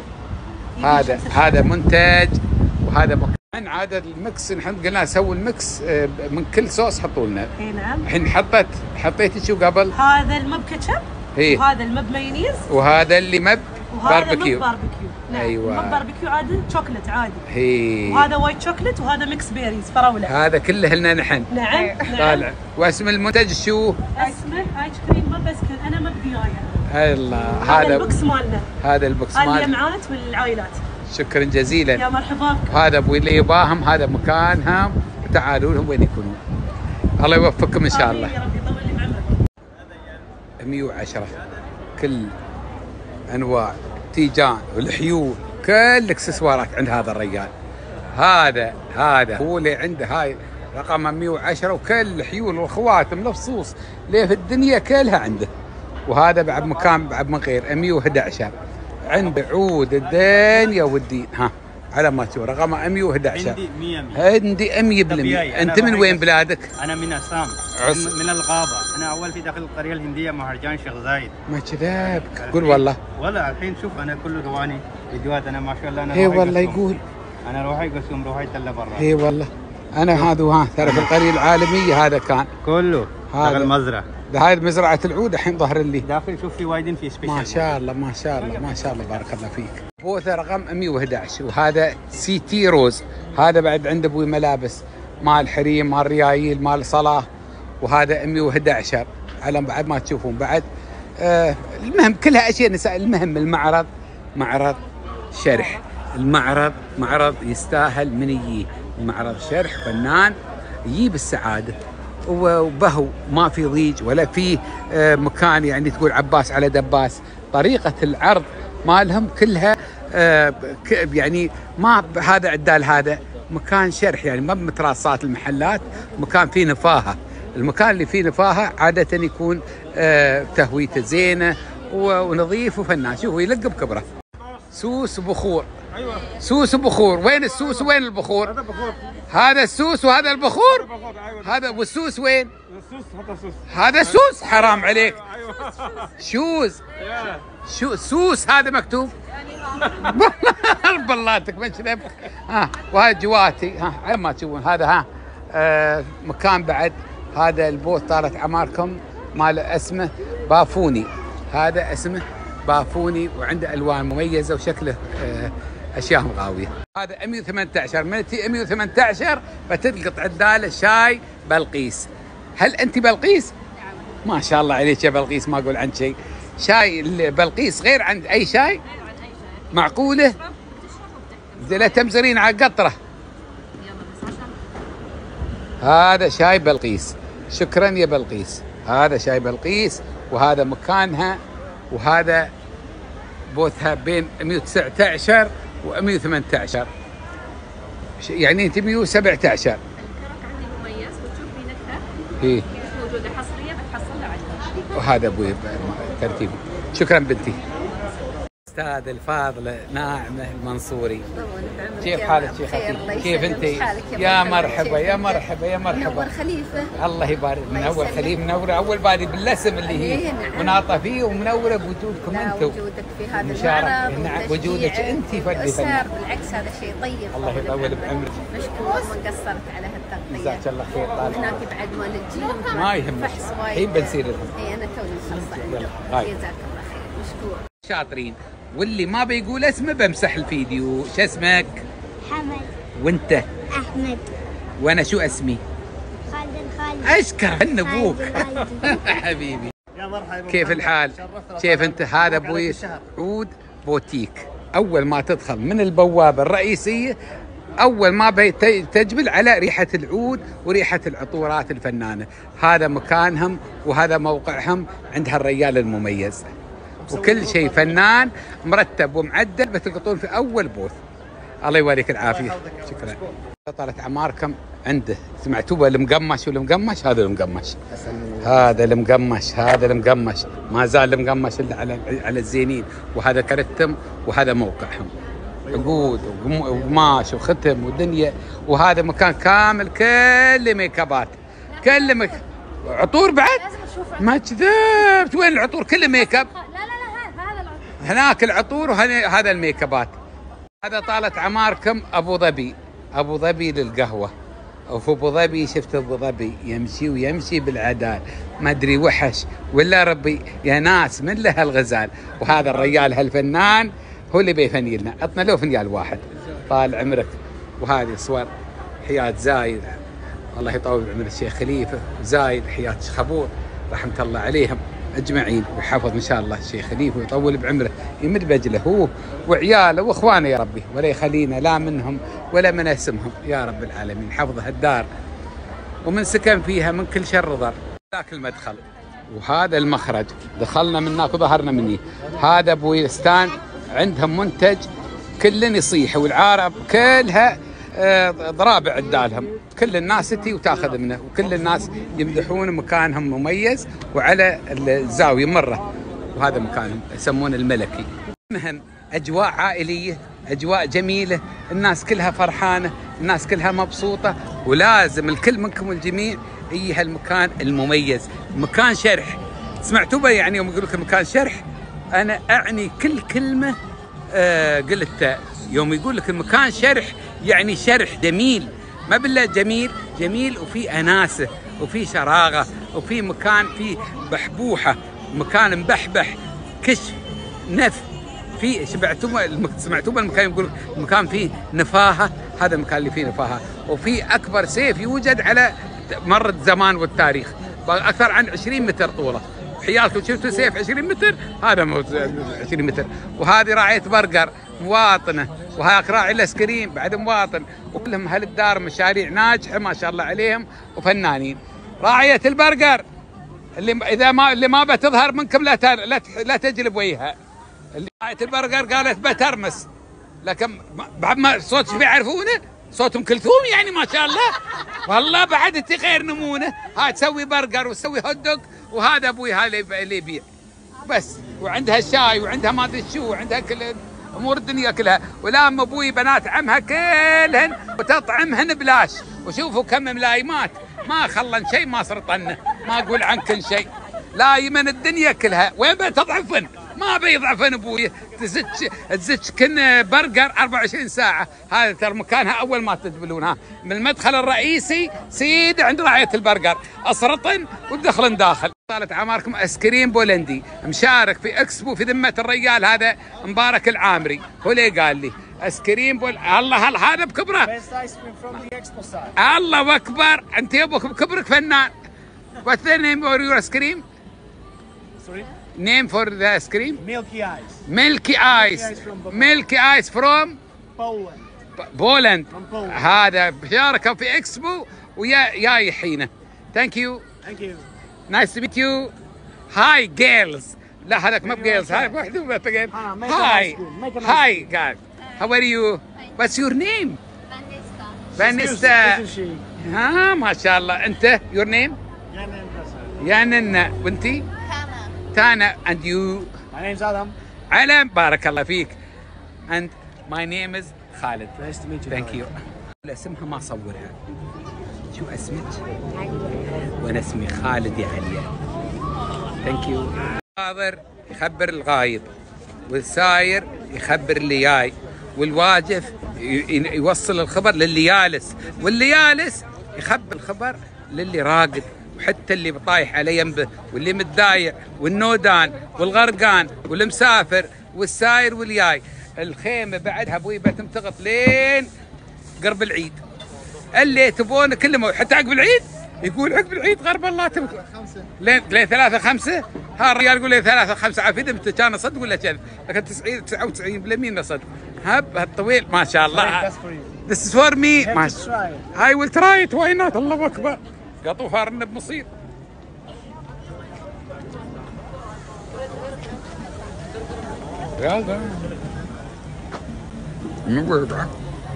[SPEAKER 1] هذا منتج وهذا مكان. عادة المكس نحن قلنا سووا المكس من كل صوص حطوا لنا.
[SPEAKER 6] اي نعم.
[SPEAKER 1] الحين حطيتي شو قبل؟
[SPEAKER 6] هذا المب كاتشب.
[SPEAKER 1] إيه؟
[SPEAKER 6] وهذا المب مايونيز.
[SPEAKER 1] وهذا اللي مب باربيكيو.
[SPEAKER 6] وهذا مب باربيكيو. نعم.
[SPEAKER 1] ايوه.
[SPEAKER 6] مب باربيكيو عادي شوكلت عادي.
[SPEAKER 1] هي.
[SPEAKER 6] وهذا وايت شوكلت وهذا ميكس بيريز فراوله.
[SPEAKER 1] هذا كله لنا نحن.
[SPEAKER 6] نعم.
[SPEAKER 1] طالع. واسم المنتج شو؟
[SPEAKER 6] اسمه ايس كريم مب ايس كريم. انا مبديايه.
[SPEAKER 1] الله.
[SPEAKER 6] هذا البوكس مالنا.
[SPEAKER 1] هذا البوكس مالنا.
[SPEAKER 6] الجمعات والعائلات.
[SPEAKER 1] شكرا جزيلا.
[SPEAKER 6] يا مرحبا بك.
[SPEAKER 1] هذا ابوي اللي يباهم هذا مكانهم. تعالوا لهم وين يكونون. الله يوفقكم ان شاء الله.
[SPEAKER 6] يا رب يطول لي بعمرك.
[SPEAKER 1] 110 كل انواع تيجان والحيول كل الاكسسوارات عند هذا الرجال. هذا هو اللي عنده هاي رقم 110 وكل الحيول والخواتم الفصوص اللي في الدنيا كلها عنده. وهذا بعد مكان بعد من غير 111 عنده عود الدنيا والدين. ها على ما تشوف رقم 111. عندي 100%. انت من وين بلادك؟
[SPEAKER 11] انا من اسام. من الغابه. انا اول في داخل القريه الهنديه مهرجان شيخ زايد.
[SPEAKER 1] ما كذاب. قول والله.
[SPEAKER 11] والله الحين شوف انا كل اخواني فيديوهات انا ما شاء الله. انا
[SPEAKER 1] اي والله يقول.
[SPEAKER 11] انا روحي قسم روحي تله برا.
[SPEAKER 1] اي والله. انا هذا ترى في القريه العالميه هذا كان
[SPEAKER 11] كله داخل المزرعه.
[SPEAKER 1] هاي مزرعه العود الحين ظهر لي
[SPEAKER 11] داخل. شوف في وايدين في سبيشال.
[SPEAKER 1] ما شاء الله ما شاء الله ما شاء الله بارك الله فيك. بوثه رقم 111 وهذا سي تي روز. هذا بعد عند ابوي ملابس مال حريم مال ريايل مال صلاه. وهذا 111 على بعد ما تشوفون بعد. المهم كلها اشياء نساء. المهم المعرض معرض شرح. المعرض معرض يستاهل من يجيه. المعرض شرح فنان يجيب السعاده. وبهو ما في ضيج ولا في مكان يعني تقول عباس على دباس. طريقة العرض مالهم كلها يعني ما هذا عدال هذا مكان شرح يعني ما بمتراصات المحلات. مكان فيه نفاهة. المكان اللي فيه نفاهة عادة يكون تهويته زينة ونظيف وفنان. شوفوا يلقى بكبره. سوس وبخور. سوس وبخور. وين السوس وين البخور؟
[SPEAKER 3] هذا بخور.
[SPEAKER 1] هذا السوس وهذا البخور. هذا والسوس وين؟
[SPEAKER 3] السوس هذا سوس.
[SPEAKER 1] هذا سوس حرام عليك. شوز. شو سوس هذا مكتوب؟ بلاتك ما شنب. وهذا جواتي. على ما تشوفون هذا مكان بعد. هذا البوث طالت عماركم مال اسمه بافوني. هذا اسمه بافوني وعنده الوان مميزه وشكله اشياء مغاويه. هذا 118 من 118 بتلقط عداله شاي بلقيس. هل انت بلقيس؟ ما شاء الله عليك يا بلقيس ما اقول عن شيء. شاي بلقيس غير عن اي شاي؟ معقوله؟ لا تمزرين على قطره. هذا شاي بلقيس. شكرا يا بلقيس. هذا شاي بلقيس وهذا مكانها وهذا بوثها بين 119 و 118 يعني انت 117.
[SPEAKER 12] الكرك عندي مميز وتشوف في نكهه.
[SPEAKER 1] ايه
[SPEAKER 12] مش موجوده حصريه بتحصلها عندنا.
[SPEAKER 1] وهذا ابوي ترتيب. شكرا بنتي. الاستاذ الفاضله ناعمه المنصوري. كيف حالك شيختي؟ كيف انت؟ يا مرحبا يا مرحبا يا مرحبا.
[SPEAKER 12] منور خليفه.
[SPEAKER 1] الله يبارك. منور خليفه، منوره اول بادي بالاسم اللي هي مناطه فيه، ومنوره بوجودكم انتم.
[SPEAKER 12] وجودك في هذا المعرض.
[SPEAKER 1] نعم وجودك انت
[SPEAKER 12] بالعكس هذا شيء طيب.
[SPEAKER 1] الله يطول بعمرك.
[SPEAKER 12] مشكور ما قصرت على هالتغطيه.
[SPEAKER 1] جزاك الله خير.
[SPEAKER 12] هناك بعد مال الجيل
[SPEAKER 1] ما يهمك. الحين بنسير لهم.
[SPEAKER 12] اي انا توني مخلصه عندهم. جزاك الله خير. مشكور.
[SPEAKER 1] شاطرين. واللي ما بيقول اسمه بمسح الفيديو. شو اسمك؟
[SPEAKER 13] حمد.
[SPEAKER 1] وانت؟
[SPEAKER 13] احمد.
[SPEAKER 1] وانا شو اسمي؟
[SPEAKER 13] خالد.
[SPEAKER 1] اشكر ان ابوك. حبيبي.
[SPEAKER 3] يا مرحبا.
[SPEAKER 1] كيف الحال؟ كيف انت؟ هذا ابوي عود بوتيك. اول ما تدخل من البوابه الرئيسيه اول ما تجبل على ريحه العود وريحه العطورات الفنانه. هذا مكانهم وهذا موقعهم عند هالرجال المميز، وكل شيء فنان مرتب ومعدل بتلقطون في اول بوث. الله يوريك العافيه. شكرا. طالت اعماركم عنده. سمعتوا المقمش والمقمش؟ هذا المقمش، هذا المقمش، هذا المقمش، ما زال المقمش الا على الزينين. وهذا كرتم وهذا موقعهم، عقود وقماش وختم ودنيا. وهذا مكان كامل كله ميك ابات، كله عطور بعد. ما كذبت. وين العطور؟ كله ميك اب. هناك العطور وهذا الميك ابات. هذا طالت عماركم ابو ظبي. ابو ظبي للقهوه. وفي ابو ظبي شفت ابو ظبي يمشي ويمشي بالعدال، ما ادري وحش ولا ربي يا ناس من له الغزال. وهذا الرجال هالفنان هو اللي بيفني لنا. عطنا له فنيال واحد طال عمرك. وهذه صور حياة زايد، الله يطول عمر الشيخ خليفه زايد، حياة خبور رحمه الله عليهم اجمعين، ويحفظ ان شاء الله الشيخ خليفه ويطول بعمره، يمد باجله هو وعياله واخوانه يا ربي، ولا يخلينا لا منهم ولا من اسمهم يا رب العالمين. حفظ هالدار ومن سكن فيها من كل شر ضر. ذاك المدخل وهذا المخرج، دخلنا من هناك وظهرنا مني. هذا بويستان عندهم منتج كل يصيح، والعرب كلها ضرابع عدالهم، كل الناس تي وتاخذ منه، وكل الناس يمدحون مكانهم مميز وعلى الزاويه مره. وهذا مكانهم يسمونه الملكي. مهم اجواء عائليه، اجواء جميله، الناس كلها فرحانه، الناس كلها مبسوطه، ولازم الكل منكم الجميع يجي هالمكان المميز. مكان شرح. سمعتوا به يعني يوم يقول لك مكان شرح؟ انا اعني كل كلمه قلتها. يوم يقول لك المكان شرح يعني شرح جميل، ما بالله جميل، جميل وفي اناسه وفي شراغه وفي مكان فيه بحبوحه، مكان مبحبح كشف نف. في سمعتوا بالمكان يقول المكان فيه نفاهه، هذا المكان اللي فيه نفاهه. وفي اكبر سيف يوجد على مر الزمان والتاريخ، اكثر عن 20 متر طوله. حيالكم شفتوا سيف 20 متر؟ هذا 20 متر. وهذه راعية برجر مواطنة، وهاك راعي الاسكريم بعد مواطن، وكلهم هالدار مشاريع ناجحة ما شاء الله عليهم وفنانين. راعية البرجر اللي ما بتظهر منكم لا تجلب وجهها. اللي راعية البرجر قالت بترمس، لكن بعد ما صوت شو بيعرفونه؟ صوت ام كلثوم يعني ما شاء الله. والله بعد انت غير نمونه. هاي تسوي برجر وتسوي هوت دوغ، وهذا ابوي هاي اللي يبيع بس. وعندها الشاي وعندها ما ادري شو، وعندها كل امور الدنيا كلها. ولام ابوي بنات عمها كلهن وتطعمهن بلاش. وشوفوا كم ملايمات ما خلن شيء، ما سرطنه، ما اقول عنكن شيء. لايمن الدنيا كلها. وين بتضعفن؟ ما بيضعفن ابوي. تزج كن برجر 24 ساعه. هذا ترى مكانها اول ما تدبلونها من المدخل الرئيسي سيد عند راعيه البرجر، اسرطن وتدخلن داخل. طالت عماركم اسكريم بولندي مشارك في اكسبو في ذمه الرجال هذا مبارك العامري، هو اللي قال لي اسكريم الله هذا بكبره. الله اكبر. انت يبوك بكبرك فنان. What's the name of your ice cream?
[SPEAKER 3] Sorry?
[SPEAKER 1] Name for the ice cream?
[SPEAKER 3] Milky Ice.
[SPEAKER 1] Milky Ice. Milky Ice from
[SPEAKER 3] Poland.
[SPEAKER 1] Poland.
[SPEAKER 3] From Poland.
[SPEAKER 1] هذا شاركوا في اكسبو ويا يحيينا. Thank you.
[SPEAKER 3] Thank you.
[SPEAKER 1] Nice to meet you. Hi girls. لا هذاك ما بجيرلز، هذاك واحد بتقول Hi. Hi guys. How are you? What's your name? Vanessa. ها ما شاء الله. أنت your name? يانن. وأنتي؟ Tana. And you?
[SPEAKER 3] My name's Adam.
[SPEAKER 1] علم. بارك الله فيك. and my name is خالد.
[SPEAKER 3] Nice to meet you.
[SPEAKER 1] thank you. اسمها ما صورها. شو اسمك؟ عليا. وانا اسمي خالد يا عليا. ثانك يو. الحاضر يخبر الغايب، والساير يخبر اللي جاي، والواقف يوصل الخبر للي جالس، واللي جالس يخبر الخبر للي راقد، وحتى اللي طايح على ينبه، واللي متضايق، والنودان، والغرقان، والمسافر، والساير والجاي. الخيمه بعدها بويبه تمتغط لين قرب العيد. اللي تبون كلهم حتى عقب العيد يقول عقب العيد غرب الله تبكي لين 3 5. ها الرجال يقول لي 3 5 عافية. متى كان صدق ولا كذب؟ لكن 99% صدق. هب هالطويل ما شاء الله. This is for me. I will try it. Why not? الله اكبر. قطوها رنب مصير. يلا نوربع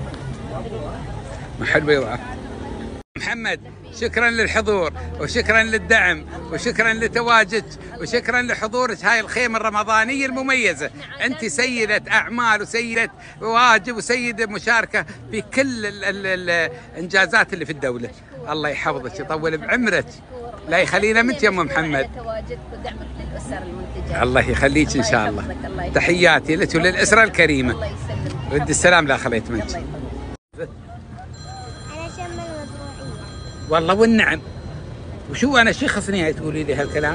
[SPEAKER 1] محل بيضة. محمد شكرا للحضور، وشكرا للدعم، وشكرا لتواجدك، وشكرا لحضورك هاي الخيمة الرمضانية المميزة. انت سيدة اعمال، وسيدة واجب، وسيدة مشاركة في كل الانجازات اللي في الدولة. الله يحفظك يطول بعمرك. لا يخلينا منك يا ام محمد.
[SPEAKER 12] تواجدك ودعمك للاسر المنتجه.
[SPEAKER 1] الله يخليك ان شاء الله. تحياتي لك وللاسره الكريمه. الله يسلمك. ودي السلام لا خليت منك.
[SPEAKER 13] أنا شم المزروعية.
[SPEAKER 1] والله والنعم. وشو انا شو خصني تقولي لي هالكلام؟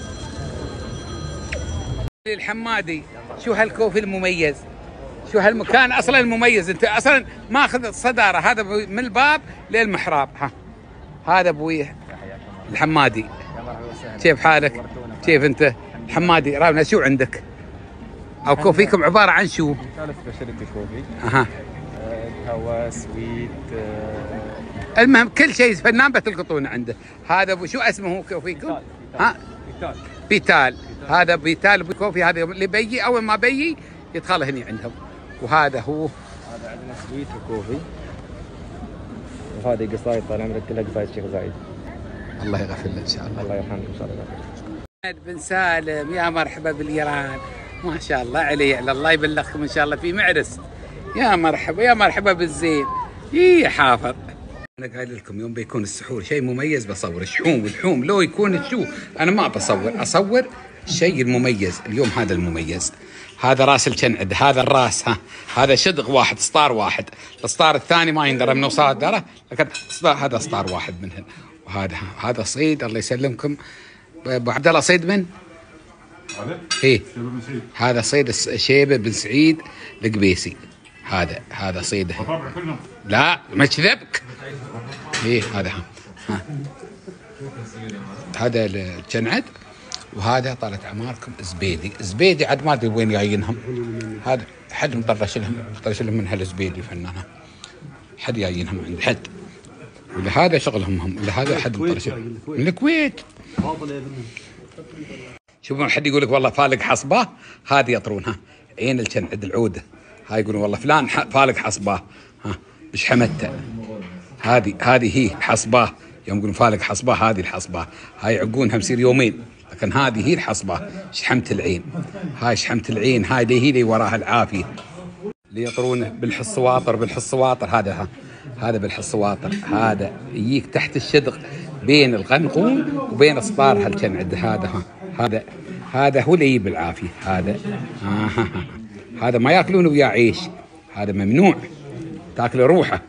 [SPEAKER 1] الحمادي شو هالكوفي المميز؟ شو هالمكان اصلا المميز؟ انت اصلا ماخذ الصداره. هذا من الباب للمحراب. ها هذا ابوي الحمادي. كيف حالك؟ كيف انت؟ الحمادي راونا شو عندك؟ او كوفيكم عباره عن شو؟
[SPEAKER 14] سبيشاليتي كوفي.
[SPEAKER 1] اها.
[SPEAKER 14] هوا سويت.
[SPEAKER 1] المهم كل شيء فنان بتلقطونه عنده. هذا ابو شو اسمه هو كوفيكم؟ ها؟ بيتال. هذا بيتال كوفي. هذا اللي بيجي اول ما بيجي يدخل هني عندهم. وهذا هو.
[SPEAKER 14] هذا عندنا سويت وكوفي. وهذه قصايد طال عمرك كلها قصايد الشيخ زايد.
[SPEAKER 1] الله يغفر له ان شاء الله.
[SPEAKER 14] الله يرحمك ان شاء الله.
[SPEAKER 1] محمد بن سالم يا مرحبا بالايران. ما شاء الله عليه على الله يبلغكم ان شاء الله في معرس. يا مرحبا يا مرحبا بالزين. يا حافظ. انا قايل لكم يوم بيكون السحور شيء مميز بصور شحوم والحوم. لو يكون شو انا ما اصور الشيء المميز. اليوم هذا المميز. هذا راس الكنعد. هذا الراس. هذا شدغ واحد، سطار واحد. السطار الثاني ما يندرى من صادره، لكن هذا سطار واحد منهن. وهذا صيد الله يسلمكم. ابو عبد الله صيد من؟ ايه هذا صيد شيبه بن سعيد القبيسي. هذا صيده. لا ما كذبك. ايه هذا الكنعد. وهذا طالت اعماركم زبيدي عاد ما ادري وين جايينهم. هذا حد مطرش لهم من هالزبيدي فنانه. حد جايينهم عند حد. ولا هذا شغلهم هم، ولا هذا حد مطرش من الكويت. شوفون حد يقول لك والله فالق حصباه. هذه يطرونها عين الكنعد العوده. هاي يقولون والله فلان فالق حصباه. مش حمدته. هذه هي حصباه. يوم يقولون فالق حصباه هذه الحصباه. هاي عقونها مسير يومين، لكن هذه هي الحصباه. شحمة العين. هاي شحمة العين. هاي هي اللي وراها العافيه. اللي يطرونه بالحصواطر. هذا بالحصواطر. هذا يجيك تحت الشدغ بين القنقون وبين اصطار هالكنعد. هذا هو اللي يجيب العافيه. هذا ما ياكلونه ويا عيش. هذا ممنوع. تاكل روحه.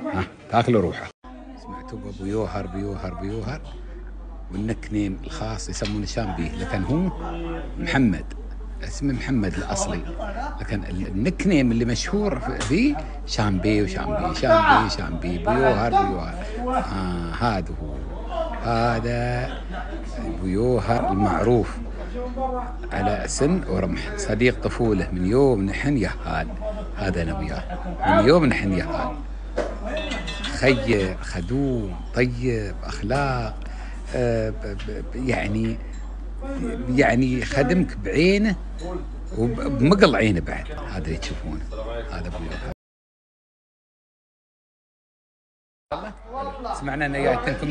[SPEAKER 1] سمعتوا ابو يوهر والنك نيم الخاص يسمونه شامبي، لكن هو محمد. اسمه محمد الاصلي، لكن النك نيم اللي مشهور فيه شامبي بيوهر. هذا هو. هذا بيوهر المعروف على سن ورمح. صديق طفوله من يوم نحن يهال. هذا نبيار من يوم نحن يهال. خير خدوم طيب اخلاق. يعني خدمك بعينه وبمقل عينه بعد. هذا اللي تشوفونه. هذا بيوهر. سمعنا ان جايتنكم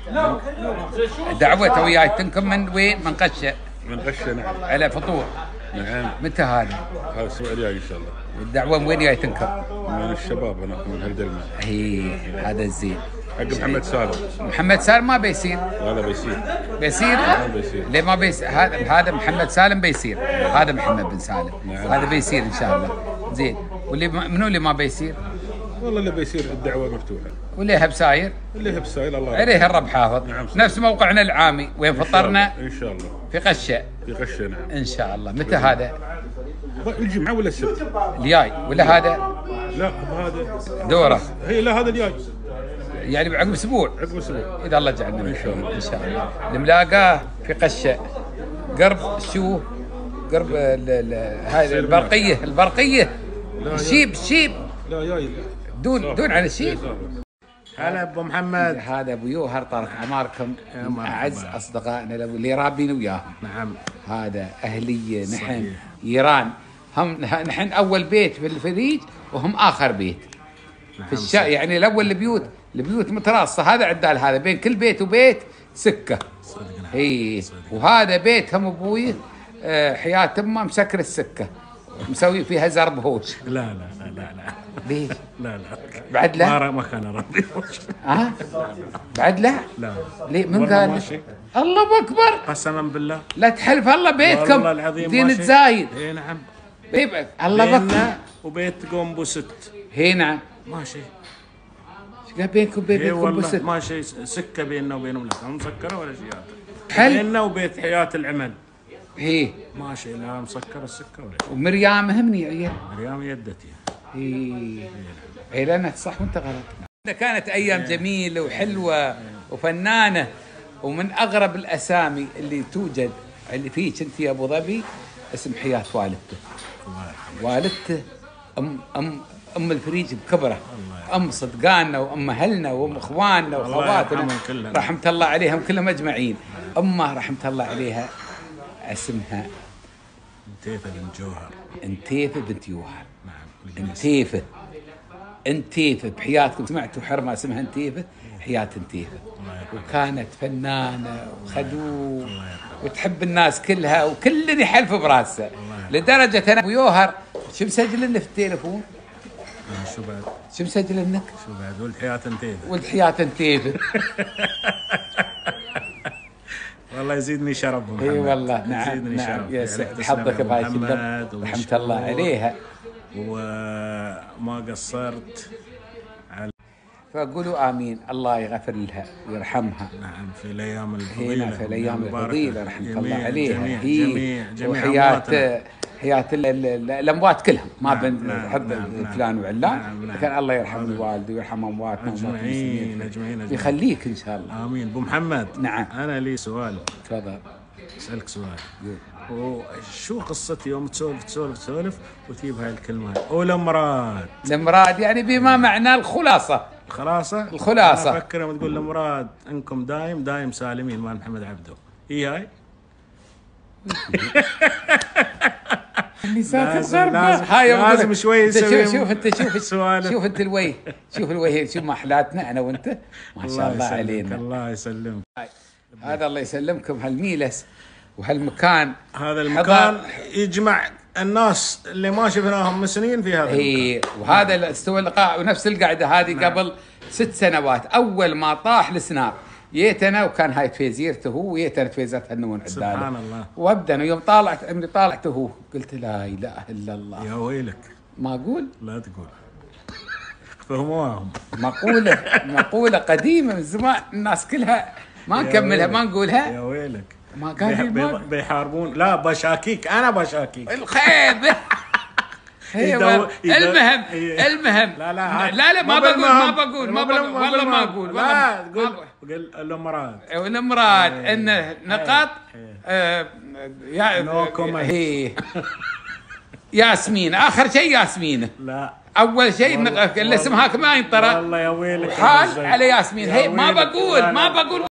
[SPEAKER 1] دعوه تو جايتنكم من وين؟ من قشه.
[SPEAKER 7] نعم.
[SPEAKER 1] على فطور.
[SPEAKER 15] نعم.
[SPEAKER 1] متى هذا؟
[SPEAKER 15] هذا الاسبوع الجاي ان شاء الله.
[SPEAKER 1] والدعوه من وين جاي تنكر؟
[SPEAKER 15] من الشباب انا من هالدلمه.
[SPEAKER 1] اي هذا الزين.
[SPEAKER 15] حق محمد سالم.
[SPEAKER 1] محمد سالم ما بيصير.
[SPEAKER 15] هذا بيصير.
[SPEAKER 1] بيصير؟
[SPEAKER 15] ما بيصير.
[SPEAKER 1] ليه ما بيصير؟ هذا محمد سالم بيصير. هذا محمد بن سالم.
[SPEAKER 15] نعم.
[SPEAKER 1] هذا بيصير ان شاء الله. زين. واللي منو اللي ما بيصير؟
[SPEAKER 15] والله اللي بيصير الدعوه مفتوحه.
[SPEAKER 1] واللي هب ساير؟
[SPEAKER 15] اللي هب ساير الله
[SPEAKER 1] عليه الرب حافظ.
[SPEAKER 15] نعم.
[SPEAKER 1] نفس موقعنا العامي وين فطرنا؟
[SPEAKER 15] ان شاء الله.
[SPEAKER 1] في قشه.
[SPEAKER 15] في قشه نعم.
[SPEAKER 1] ان شاء الله. متى هذا؟
[SPEAKER 15] الجمعه ولا السبت؟
[SPEAKER 1] الجاي ولا هذا؟
[SPEAKER 15] لا هذا
[SPEAKER 1] دوره.
[SPEAKER 15] هي لا هذا الجاي.
[SPEAKER 1] يعني عقب اسبوع.
[SPEAKER 15] عقب اسبوع.
[SPEAKER 1] اذا الله جعلنا ان شاء الله. ان شاء الله. الملاقاه في قشه. قرب شو؟ قرب هاي البرقيه. الشيب.
[SPEAKER 15] لا جاي.
[SPEAKER 1] دون عن الشيب.
[SPEAKER 3] هلا ابو محمد.
[SPEAKER 1] هذا ابو يوهر طارق عماركم من اعز اصدقائنا اللي رابين وياهم.
[SPEAKER 3] نعم.
[SPEAKER 1] هذا اهليه نحن ايران هم نحن اول بيت في الفريج وهم اخر بيت. في يعني الاول البيوت متراصه. هذا عدال هذا بين كل بيت وبيت سكه. اي وهذا بيت هم ابوي حياه امه مسكر السكه مسوي فيها زرب هوش.
[SPEAKER 3] لا
[SPEAKER 1] ليش؟
[SPEAKER 3] لا
[SPEAKER 1] بعد لا؟
[SPEAKER 3] ما كان ربي.
[SPEAKER 1] بعد لا؟
[SPEAKER 3] لا.
[SPEAKER 1] ليه من قال؟ الله اكبر.
[SPEAKER 3] قسما بالله.
[SPEAKER 1] لا تحلف الله بيتكم.
[SPEAKER 3] والله العظيم
[SPEAKER 1] دين تزايد.
[SPEAKER 3] اي نعم.
[SPEAKER 1] الله اكبر.
[SPEAKER 3] وبيت قنبو ست.
[SPEAKER 1] هي نعم.
[SPEAKER 3] ماشي.
[SPEAKER 1] ايش قال بينكم وبين بيت قنبو ست؟
[SPEAKER 3] ماشي سكه بيننا وبينهم لا مسكره ولا شيء.
[SPEAKER 1] حل.
[SPEAKER 3] بيننا وبيت حياه العمل.
[SPEAKER 1] هي
[SPEAKER 3] ماشي لا مسكره السكه ولا شيء.
[SPEAKER 1] ومريم همني عيال.
[SPEAKER 3] مريم يدتي.
[SPEAKER 1] عيلانك صح وانت غلط. كانت ايام جميله وحلوه وفنانه ومن اغرب الاسامي اللي توجد اللي فيك انت يا ابو ظبي اسم حياه والدته. والدته ام الفريج بكبره. ام صدقاننا وام اهلنا وام اخواننا واخواتنا رحمه الله عليهم كلهم اجمعين. امه رحمه الله عليها اسمها
[SPEAKER 3] انتيفه بنت جوهر.
[SPEAKER 1] انتيفه بنت يوهر. انتيفه بحياتكم سمعتوا حرمه اسمها انتيفه؟ حياه انتيفه. وكانت فنانه وخدوم وتحب الناس كلها وكل يحلف براسه لدرجه انا ابو يوهر شو مسجل لنا في التليفون؟
[SPEAKER 3] شو بعد؟
[SPEAKER 1] شو مسجل لك؟
[SPEAKER 3] شو بعد؟ ولد حياه انتيفه.
[SPEAKER 1] ولد حياه انتيفه.
[SPEAKER 3] والله يزيدني شرف ابو محمد.
[SPEAKER 1] اي والله نعم يا سعد حظك بهاي الشله رحمه الله عليها.
[SPEAKER 3] وما قصرت على
[SPEAKER 1] فقولوا امين. الله يغفر لها ويرحمها.
[SPEAKER 3] نعم في الايام الفضيله.
[SPEAKER 1] هنا في الايام الفضيله رحمه الله عليها.
[SPEAKER 3] جميع
[SPEAKER 1] حياه الاموات كلهم ما بنحط فلان وعلان. لكن الله يرحم الوالد ويرحم امواتنا
[SPEAKER 3] اجمعين
[SPEAKER 1] يخليك ان شاء الله.
[SPEAKER 3] امين. ابو محمد.
[SPEAKER 1] نعم.
[SPEAKER 3] انا لي سؤال.
[SPEAKER 1] تفضل.
[SPEAKER 3] اسالك سؤال. وشو قصتي يوم تسولف وتجيب هاي الكلمات والمراد
[SPEAKER 1] يعني بما معنى الخلاصه.
[SPEAKER 3] انا افكر لما تقول المراد انكم دايم سالمين مال محمد عبده. هي هاي. لازم شوي يسوي.
[SPEAKER 1] شوف انت الوجه. شوف الوجه. شوف ما احلاتنا انا وانت ما شاء الله علينا.
[SPEAKER 3] الله يسلمك.
[SPEAKER 1] هذا الله يسلمكم هالميلس وهالمكان.
[SPEAKER 3] هذا المكان يجمع الناس اللي ما شفناهم من سنين في هذا المكان.
[SPEAKER 1] وهذا استوى اللقاء ونفس القعده هذه قبل 6 سنوات اول ما طاح السناب جيتنا وكان هاي تفيزيرته هو وجيتنا تفيزتها النون عداله.
[SPEAKER 3] سبحان الله.
[SPEAKER 1] وابدا يوم طالعته هو قلت لا اله الا الله.
[SPEAKER 3] يا ويلك.
[SPEAKER 1] ما اقول؟
[SPEAKER 3] لا تقول. فهموهم.
[SPEAKER 1] مقوله قديمه من زمان الناس كلها ما نكملها ما نقولها.
[SPEAKER 3] يا ويلك.
[SPEAKER 1] ما قال
[SPEAKER 3] بيحاربون. لا بشاكيك. انا بشاكيك
[SPEAKER 1] الخير. المهم لا ما بقول والله ما اقول.
[SPEAKER 3] لا قل
[SPEAKER 1] الامراض ان نقاط ياسمين. اخر شيء ياسمين.
[SPEAKER 3] لا
[SPEAKER 1] اول شيء اللي اسمها ما ينطرى.
[SPEAKER 3] والله يا ويلك.
[SPEAKER 1] حال على ياسمين. هي ما بقول